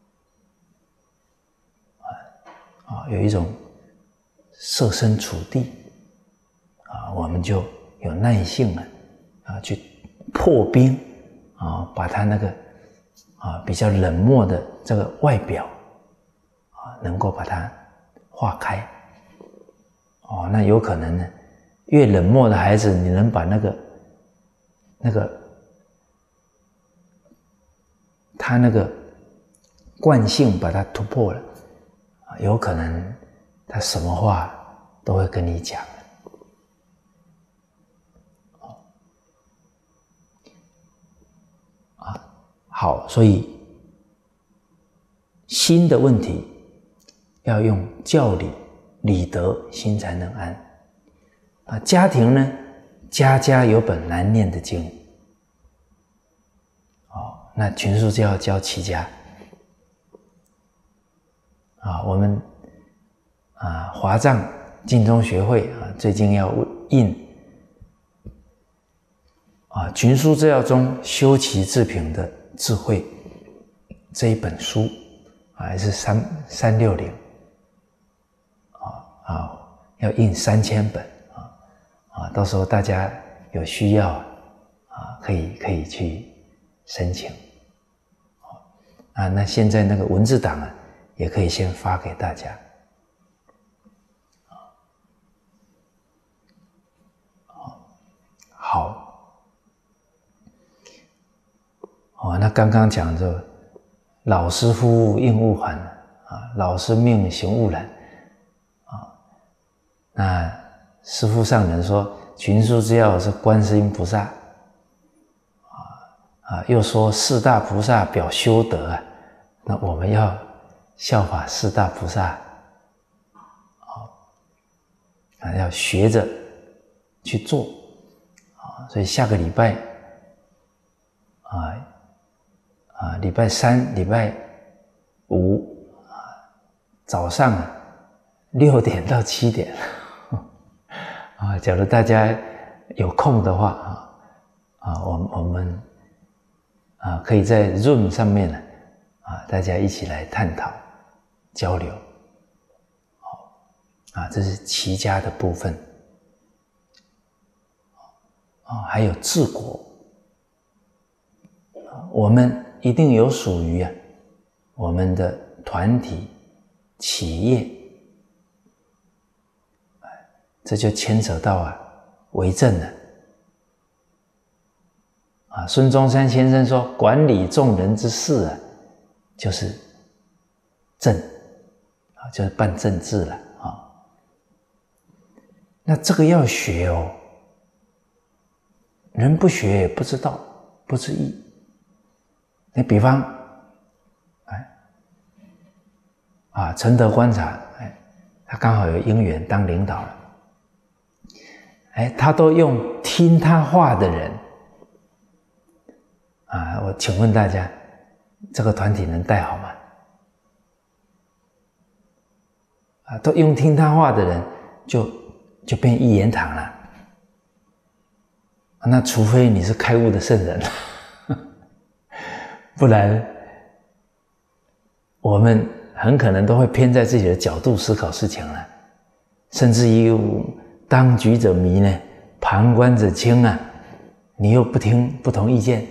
有一种设身处地我们就有耐性去破冰把他那个比较冷漠的这个外表能够把它化开那有可能呢，越冷漠的孩子，你能把那个他那个惯性把它突破了有可能他什么话都会跟你讲好，所以心的问题要用教理理德，心才能安家庭呢，家家有本难念的经那群书就要教齐家我们华藏净宗学会最近要印群书治要中修齐治平的智慧这一本书还是360要印3000本到时候大家有需要可以去申请那现在那个文字档也可以先发给大家好那刚刚讲的老师夫应勿缓老师命行勿懒那师父上人说群书之要是观世音菩萨又说四大菩萨表修德那我们要效法四大菩萨要学着去做所以下个礼拜礼拜3、礼拜5早上6点到7点假如大家有空的话我们可以在 Zoom 上面呢大家一起来探讨交流。这是齐家的部分。还有治国，我们一定有属于我们的团体、企业，这就牵扯到为政了。孙中山先生说，管理众人之事就是政，就是办政治了那这个要学哦。人不学也不知道，不知义。你比方，承德观察，他刚好有因缘当领导了，他都用听他话的人，我请问大家，这个团体能带好吗？都用听他话的人，就变一言堂了。那除非你是开悟的圣人，不然我们很可能都会偏在自己的角度思考事情了，甚至于当局者迷呢，旁观者清你又不听不同意见，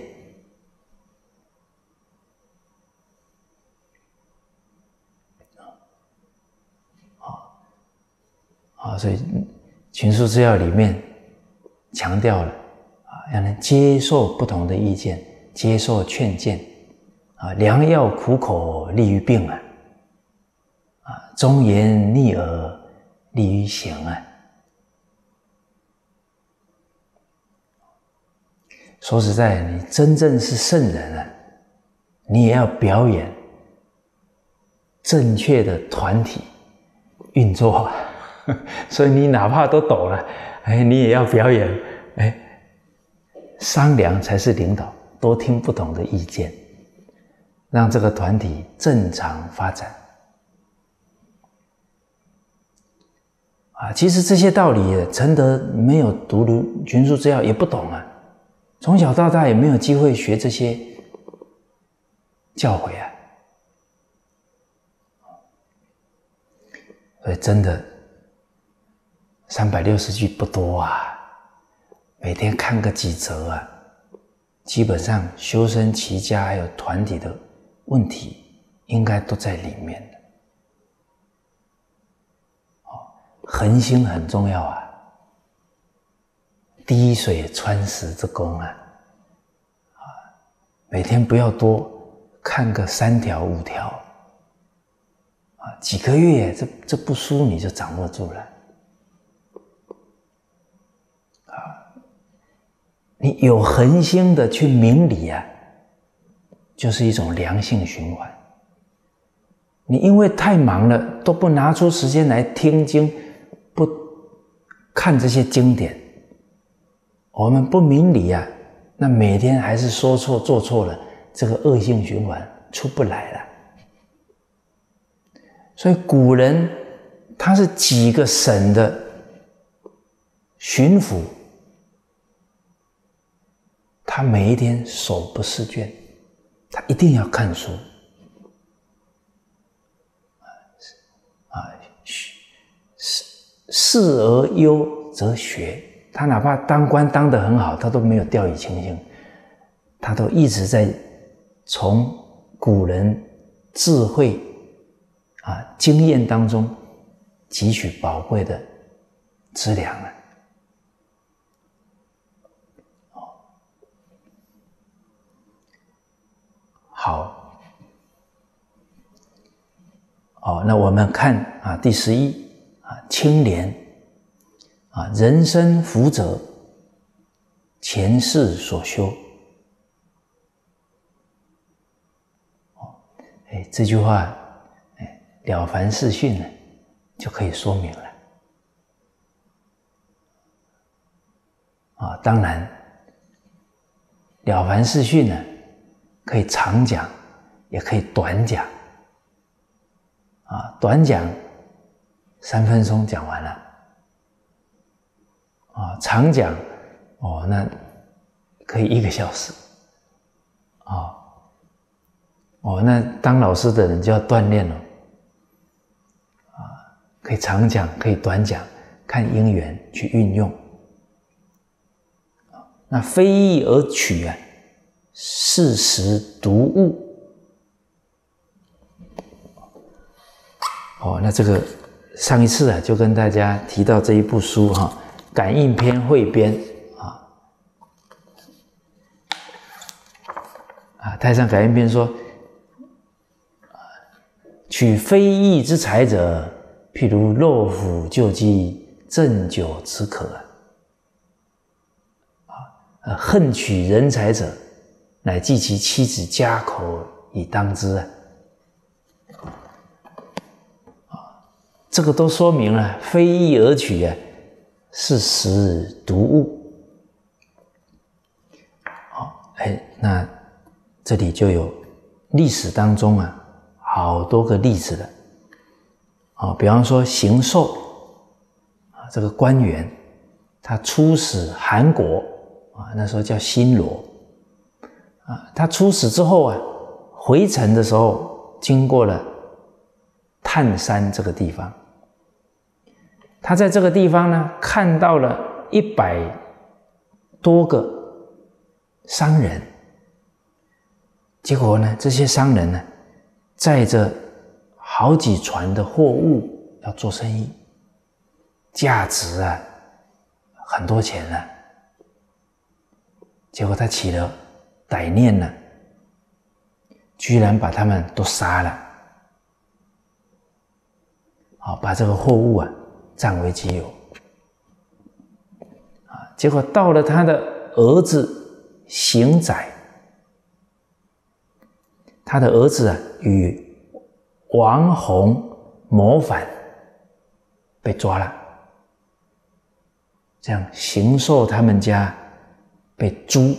所以群书治要里面强调了要能接受不同的意见，接受劝谏良药苦口利于病忠言逆耳利于行说实在，你真正是圣人你也要表演正确的团体运作所以你哪怕都抖了你也要表演商量才是领导，多听不同的意见，让这个团体正常发展其实这些道理承德没有读群书治要也不懂从小到大也没有机会学这些教诲所以真的360句不多每天看个几则基本上修身齐家还有团体的问题应该都在里面恒心很重要滴水穿石之功每天不要多看个3条5条几个月这部书你就掌握住了你有恒心的去明理就是一种良性循环。你因为太忙了，都不拿出时间来听经，不看这些经典，我们不明理那每天还是说错做错了，这个恶性循环出不来了。所以古人他是几个省的巡抚，他每一天手不释卷，他一定要看书事而优则学。他哪怕当官当得很好，他都没有掉以轻心，他都一直在从古人智慧经验当中汲取宝贵的资粮好，那我们看第11清廉人生福泽，前世所修。这句话了凡四训呢就可以说明了当然了凡四训呢可以长讲也可以短讲短讲3分钟讲完了长讲那可以1个小时。那当老师的人就要锻炼了。可以长讲，可以短讲，看因缘去运用。那非义而取事实读物。那这个上一次就跟大家提到这一部书感应篇汇编太上感应篇说，取非义之财者，譬如肉腐旧鸡，鸩酒止渴。恨取人财者，乃计其妻子家口以当之。这个都说明了非义而取是实读物。那这里就有历史当中好多个例子了。比方说邢寿这个官员，他出使韩国那时候叫新罗他出使之后回程的时候经过了探山这个地方。他在这个地方呢，看到了100多个商人。结果呢，这些商人呢，载着好几船的货物要做生意，价值很多钱了。结果他起了歹念了，居然把他们都杀了，把这个货物占为己有。结果到了他的儿子邢载，他的儿子与王弘谋反，被抓了。这样邢寿他们家被诛，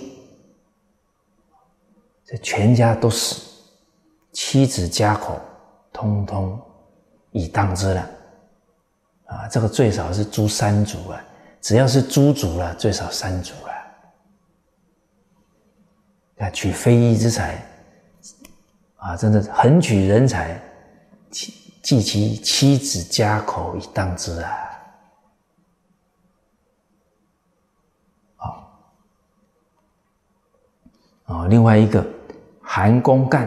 这全家都死，妻子家口通通已当之了。这个最少是诛3族只要是诸族了，最少3族了。取非义之财真的横取人财，计其妻子家口以当之另外一个韩公干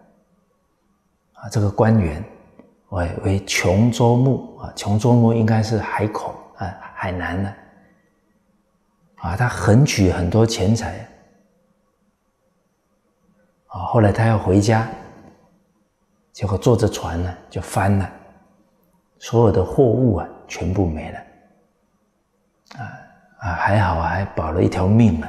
这个官员为琼州牧琼州牧应该是海口海南的他横取很多钱财后来他要回家，结果坐着船呢就翻了，所有的货物全部没了还好还保了一条命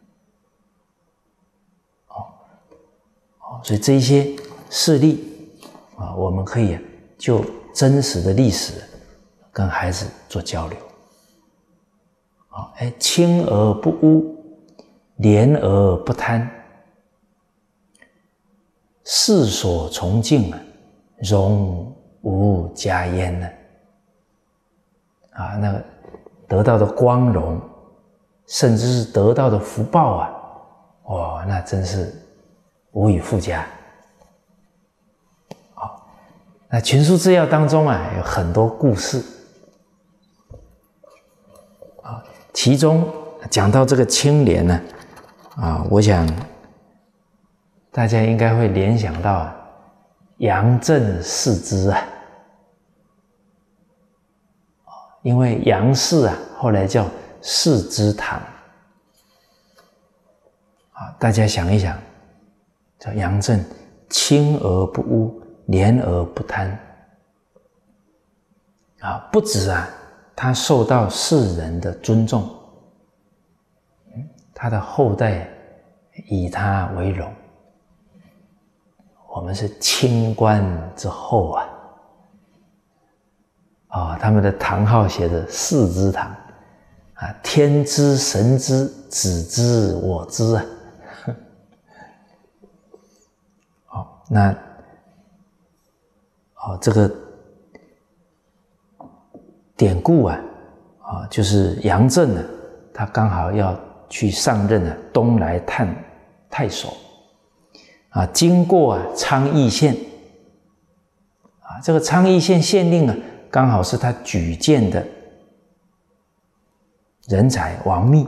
所以这一些事例我们可以就真实的历史跟孩子做交流。清而不污，廉而不贪，世所崇敬荣无加焉那个得到的光荣，甚至是得到的福报那真是无以复加。那群书治要当中有很多故事其中讲到这个清廉呢我想大家应该会联想到杨震世之因为杨氏后来叫世之堂大家想一想，这杨震清而不污，廉而不贪不止他受到世人的尊重，他的后代以他为荣。我们是清官之后他们的堂号写的世之堂天知神知子知我知那这个典故就是杨震他刚好要去上任东莱太守经过昌邑县这个昌邑县县令刚好是他举荐的人才王密。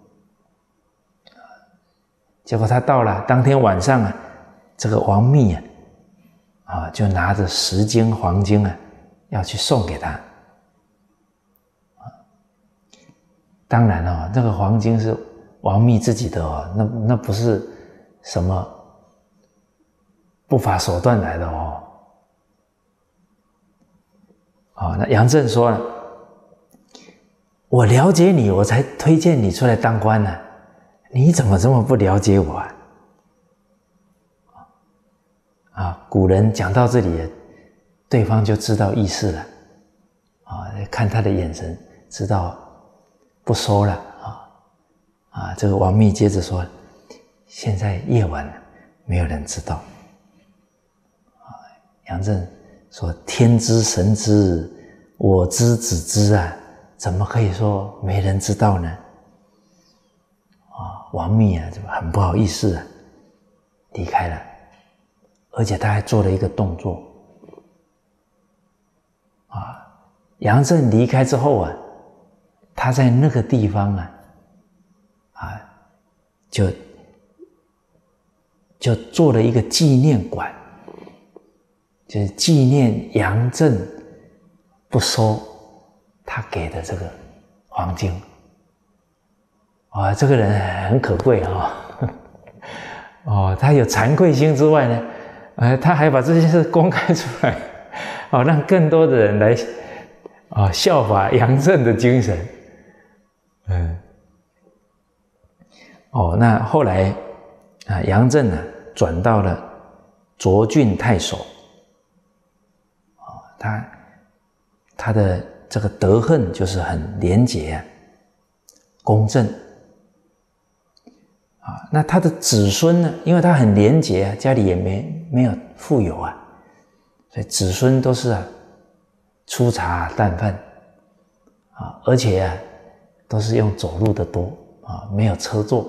结果他到了当天晚上这个王密就拿着10斤黄金要去送给他。当然这个黄金是王密自己的那不是什么不法手段来的那杨震说了，我了解你，我才推荐你出来当官呢，你怎么这么不了解我古人讲到这里，对方就知道意思了看他的眼神知道不收了这个王密接着说，现在夜晚了，没有人知道杨震说，天知神知，我知子知怎么可以说没人知道呢王密就很不好意思离开了，而且他还做了一个动作杨震离开之后他在那个地方就做了一个纪念馆，就是纪念杨震不收他给的这个黄金这个人很可贵他有惭愧心之外呢他还把这件事公开出来让更多的人来效法杨震的精神那后来杨震转到了涿郡太守他的这个德行就是很廉洁公正那他的子孙呢，因为他很廉洁家里也没有富有所以子孙都是粗茶淡饭而且都是用走路的多没有车坐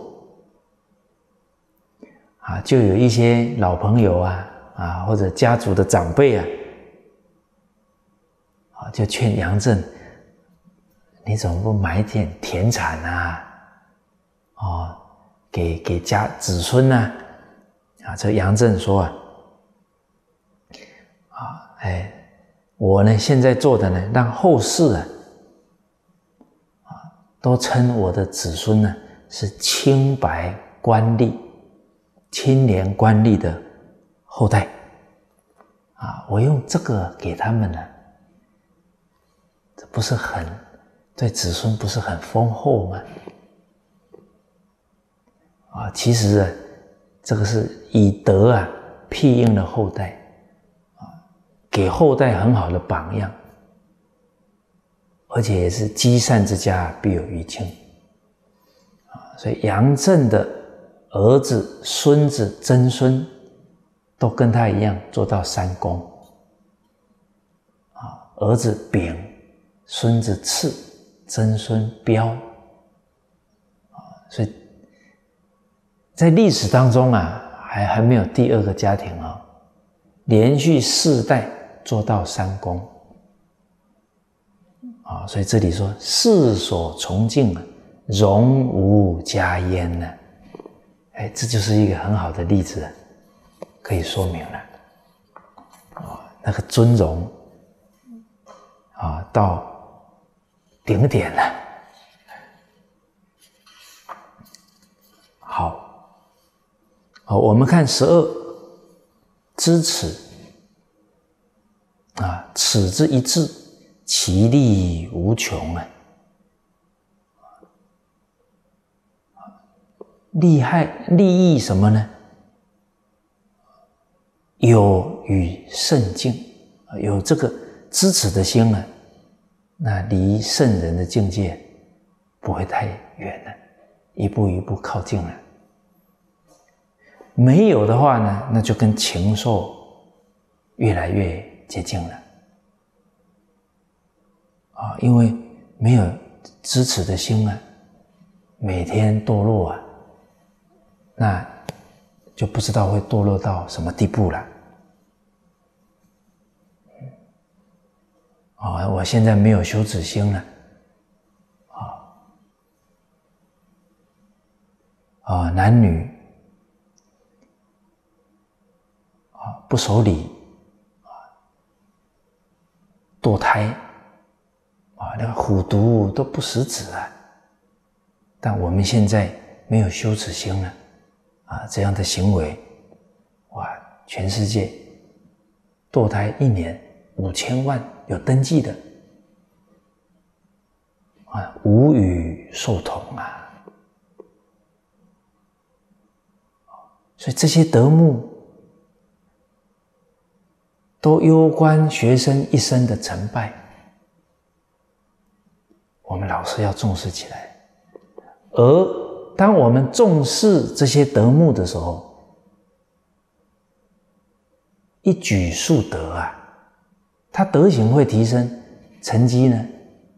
就有一些老朋友或者家族的长辈就劝杨震，你怎么不买点田产给子孙这杨震说我呢现在做的呢，让后世都称我的子孙是清白官吏、清廉官吏的后代我用这个给他们这不是很对子孙不是很丰厚吗？其实这个是以德庇荫了后代给后代很好的榜样，而且也是积善之家必有余庆所以杨震的儿子、孙子、曾孙都跟他一样做到3公儿子丙，孙子次，曾孙彪所以在历史当中还没有第2个家庭连续4代做到3公所以这里说世所崇敬荣无加焉呢这就是一个很好的例子可以说明了那个尊荣到顶点了。好，我们看12，知耻耻之一至，其利无穷利益什么呢？有与圣境，有这个知耻的心那离圣人的境界不会太远了，一步一步靠近了。没有的话呢，那就跟禽兽越来越接近了因为没有知耻的心每天堕落啊，那就不知道会堕落到什么地步了。我现在没有羞耻心了，男女不守礼，堕胎，那个虎毒都不食子啊。但我们现在没有羞耻心了，这样的行为，全世界堕胎1年5000万有登记的，无与受同啊。所以这些德目都攸关学生一生的成败，我们老师要重视起来。而当我们重视这些德目的时候，一举数得啊，他德行会提升，成绩呢，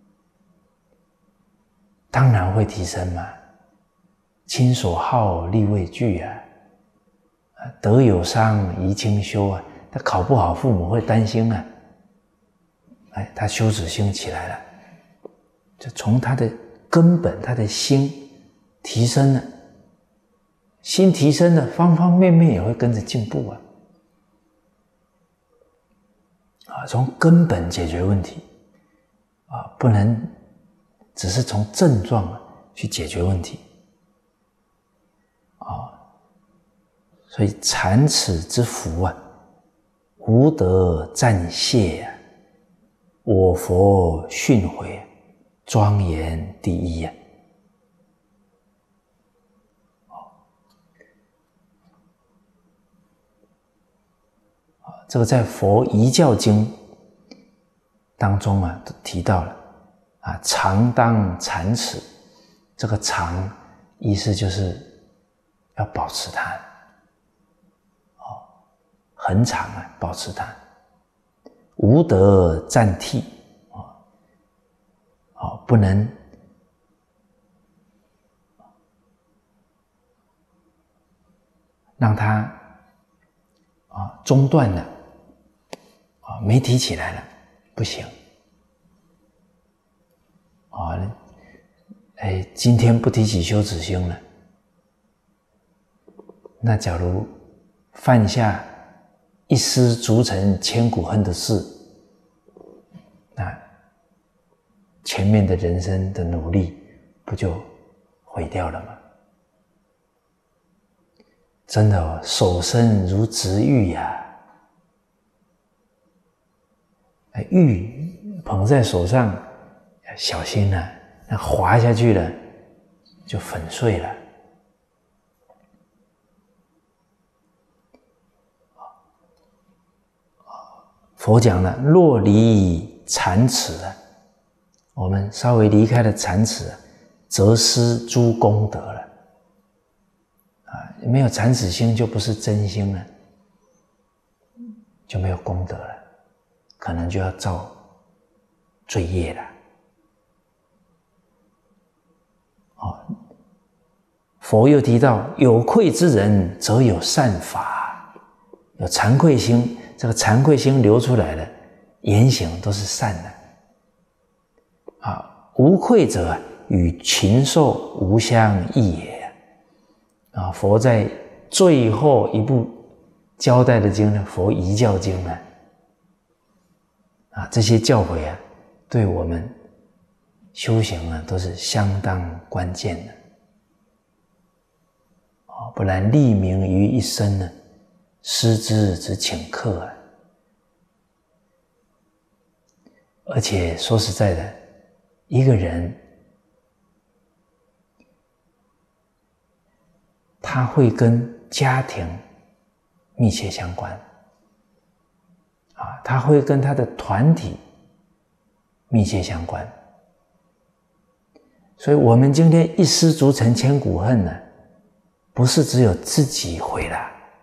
当然会提升嘛。亲所好，力为具啊，德有伤，贻亲羞啊。他考不好，父母会担心啊。他羞耻心起来了，就从他的根本，他的心提升了，心提升了，方方面面也会跟着进步啊。从根本解决问题不能只是从症状去解决问题所以残此之福无得暂谢我佛训诲庄严第一这个在佛遗教经当中都提到了常当残此，这个常意思就是要保持它恒常保持它，无得暂替不能让它中断了没提起来了，不行今天不提起羞耻心了，那假如犯下一失足成千古恨的事，那前面的人生的努力不就毁掉了吗？真的手生如执玉玉捧在手上小心那滑下去了就粉碎了佛讲了若离残耻我们稍微离开了残耻则失诸功德了没有残耻心就不是真心了，就没有功德了，可能就要造罪业了佛又提到有愧之人则有善法，有惭愧心，这个惭愧心流出来了，言行都是善的无愧者与禽兽无相异也佛在最后一部交代的经呢，佛遗教经这些教诲对我们修行都是相当关键的不然立名于一身失之只顷刻而且说实在的，一个人他会跟家庭密切相关他会跟他的团体密切相关，所以我们今天一失足成千古恨不是只有自己毁了，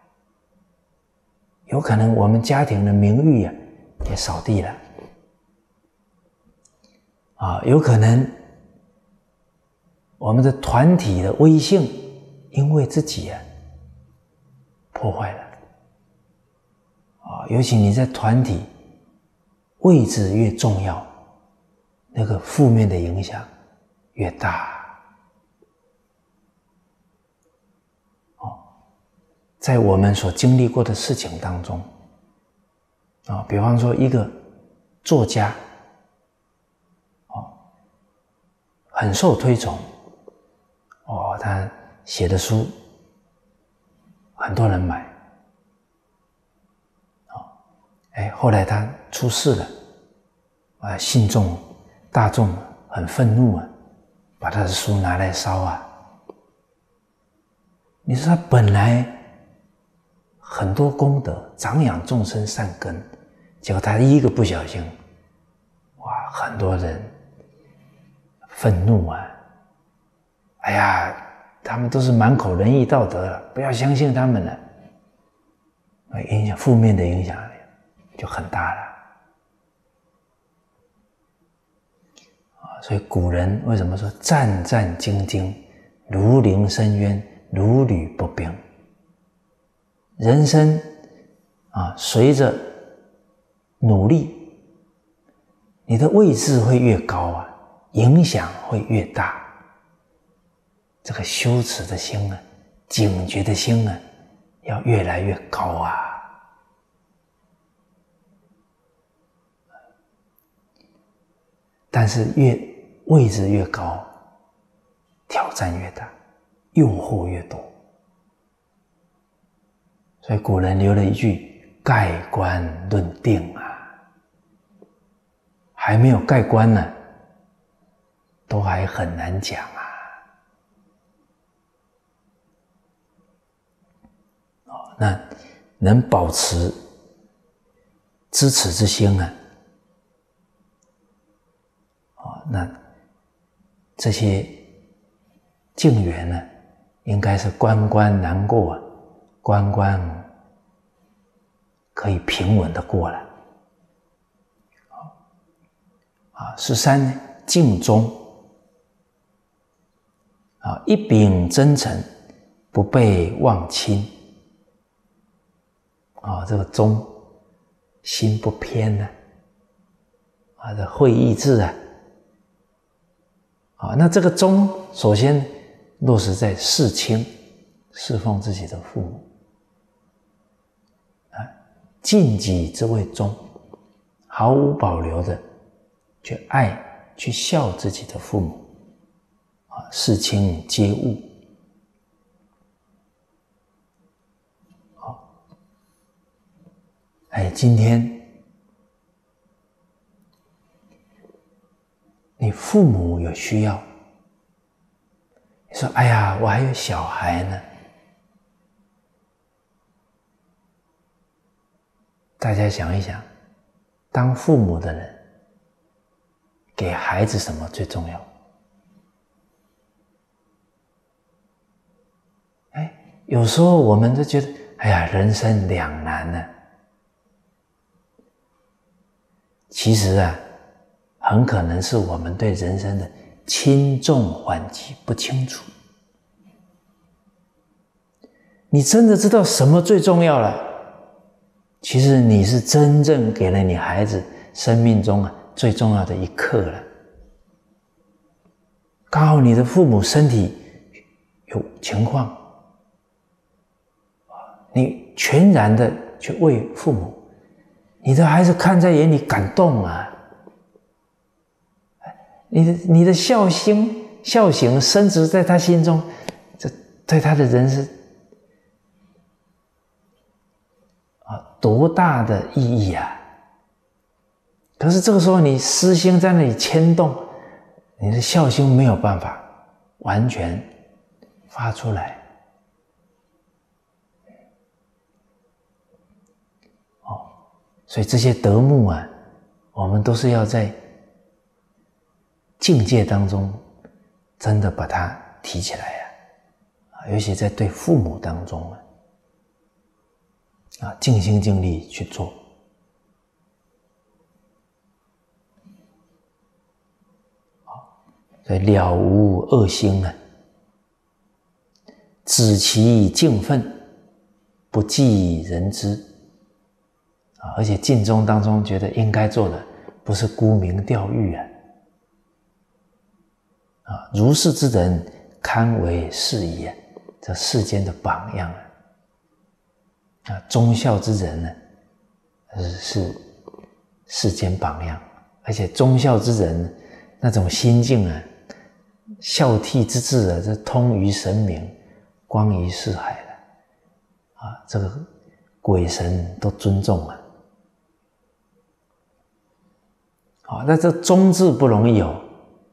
有可能我们家庭的名誉也扫地了有可能我们的团体的威信因为自己破坏了尤其你在团体位置越重要，那个负面的影响越大。在我们所经历过的事情当中比方说一个作家很受推崇他写的书很多人买后来他出事了信众大众很愤怒把他的书拿来烧你说他本来很多功德，长养众生善根，结果他一个不小心很多人愤怒哎呀，他们都是满口仁义道德了，不要相信他们了，影响负面的影响力就很大了所以古人为什么说战战兢兢，如临深渊，如履薄冰？人生随着努力，你的位置会越高影响会越大。这个羞耻的心警觉的心要越来越高但是位置越高，挑战越大，诱惑越多。所以古人留了一句盖棺论定还没有盖棺呢，都还很难讲那能保持知耻之心那这些境缘应该是关关难过关关可以平稳的过了13敬忠一秉真诚，不被忘亲这个忠心不偏这会意志那这个忠首先落实在事亲，侍奉自己的父母尽己之谓忠，毫无保留的去爱去孝自己的父母事亲皆务今天你父母有需要，你说哎呀我还有小孩呢，大家想一想，当父母的人给孩子什么最重要？有时候我们都觉得哎呀人生两难其实很可能是我们对人生的轻重缓急不清楚。你真的知道什么最重要了，其实你是真正给了你孩子生命中最重要的一刻了。刚好你的父母身体有情况，你全然的去为父母，你的孩子看在眼里感动你的孝行深植在他心中，这对他的人生多大的意义可是这个时候你私心在那里牵动，你的孝心没有办法完全发出来所以这些德目我们都是要在境界当中真的把它提起来尤其在对父母当中尽心尽力去做所以了无恶心啊，止其敬愤，不计人知。而且尽忠当中觉得应该做的，不是沽名钓誉啊。如是之人，堪为是矣啊，这世间的榜样啊。忠孝之人呢，是世间榜样，而且忠孝之人那种心境啊，孝悌之志啊，这通于神明，光于四海了这个鬼神都尊重啊。那这忠字不容易哦，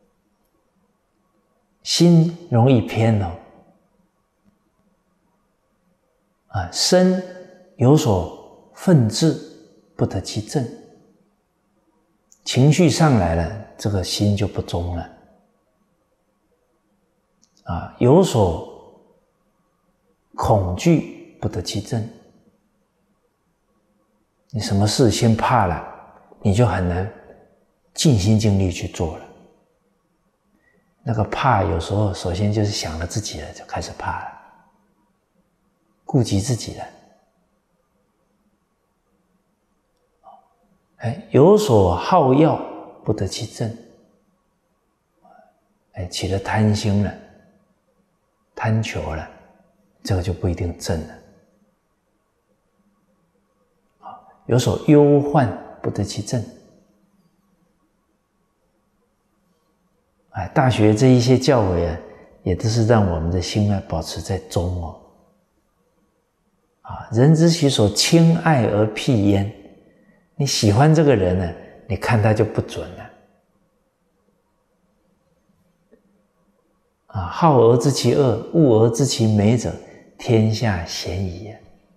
心容易偏哦。身有所愤志，不得其正。情绪上来了，这个心就不忠了。有所恐惧，不得其正。你什么事先怕了，你就很难尽心尽力去做了。那个怕有时候首先就是想了自己了，就开始怕了，顾及自己了。有所好要，不得其正。起了贪心了，贪求了，这个就不一定正了。有所忧患，不得其正。大学这一些教诲啊，也都是让我们的心啊保持在中哦。人之许所轻爱而辟焉，你喜欢这个人呢，你看他就不准了。好而知其恶，恶而知其美者，天下鲜矣。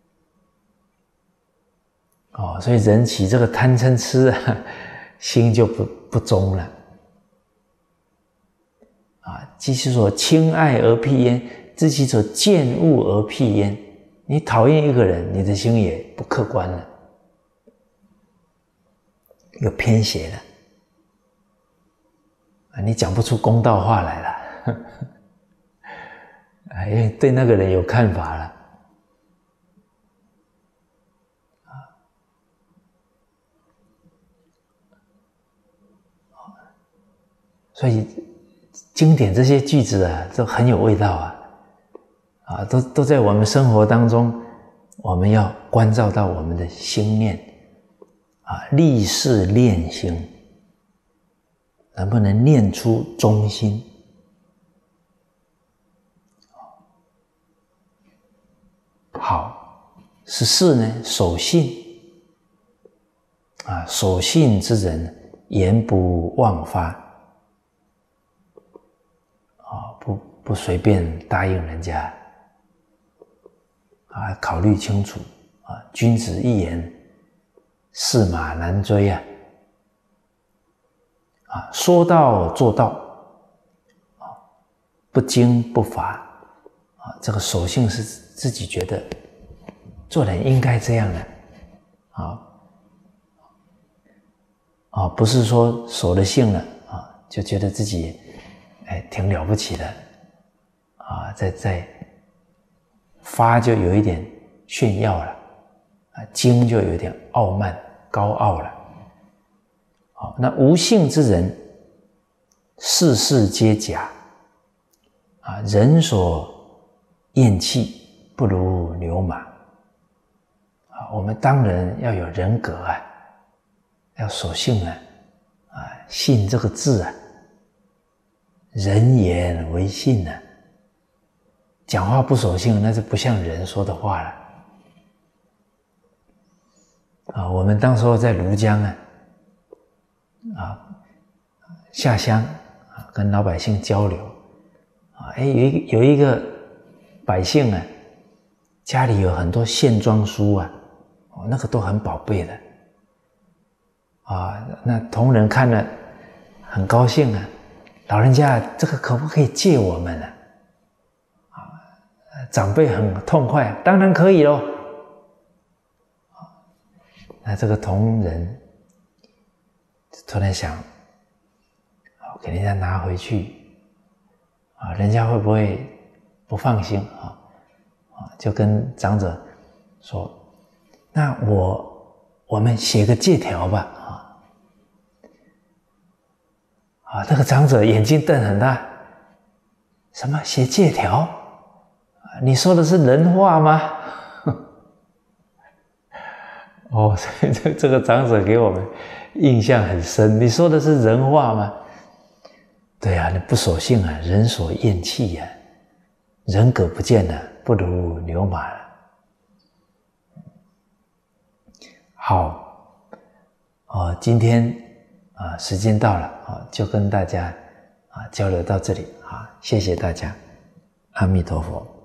所以人起这个贪嗔痴啊，心就不忠了。知其所轻爱而辟焉，知其所厌恶而辟焉。你讨厌一个人，你的心也不客观了，有偏斜了，你讲不出公道话来了，因为对那个人有看法了。所以经典这些句子啊，都很有味道都在我们生活当中，我们要关照到我们的心念立誓练心，能不能念出忠心？好，14呢，守信守信之人，言不妄发不随便答应人家考虑清楚君子一言，驷马难追说到做到不惊不伐这个守信是自己觉得做人应该这样的不是说守了信了就觉得自己挺了不起的在发就有一点炫耀了惊就有一点傲慢高傲了那无信之人，事事皆假人所厌弃，不如牛马我们当然要有人格要守信信这个字人言为信讲话不守信，那是不像人说的话了我们当时候在庐江下乡跟老百姓交流有一个百姓家里有很多线装书那个都很宝贝的那同仁看了很高兴老人家这个可不可以借我们长辈很痛快当然可以咯那这个同仁突然想给人家拿回去啊，人家会不会不放心啊？就跟长者说：“那我们写个借条吧。”那个长者眼睛瞪很大，什么写借条？你说的是人话吗？所以这个长者给我们印象很深。你说的是人话吗？对啊，你不守信啊，人所厌弃呀，人格不见了，不如牛马了。好，今天时间到了，就跟大家交流到这里，谢谢大家，阿弥陀佛。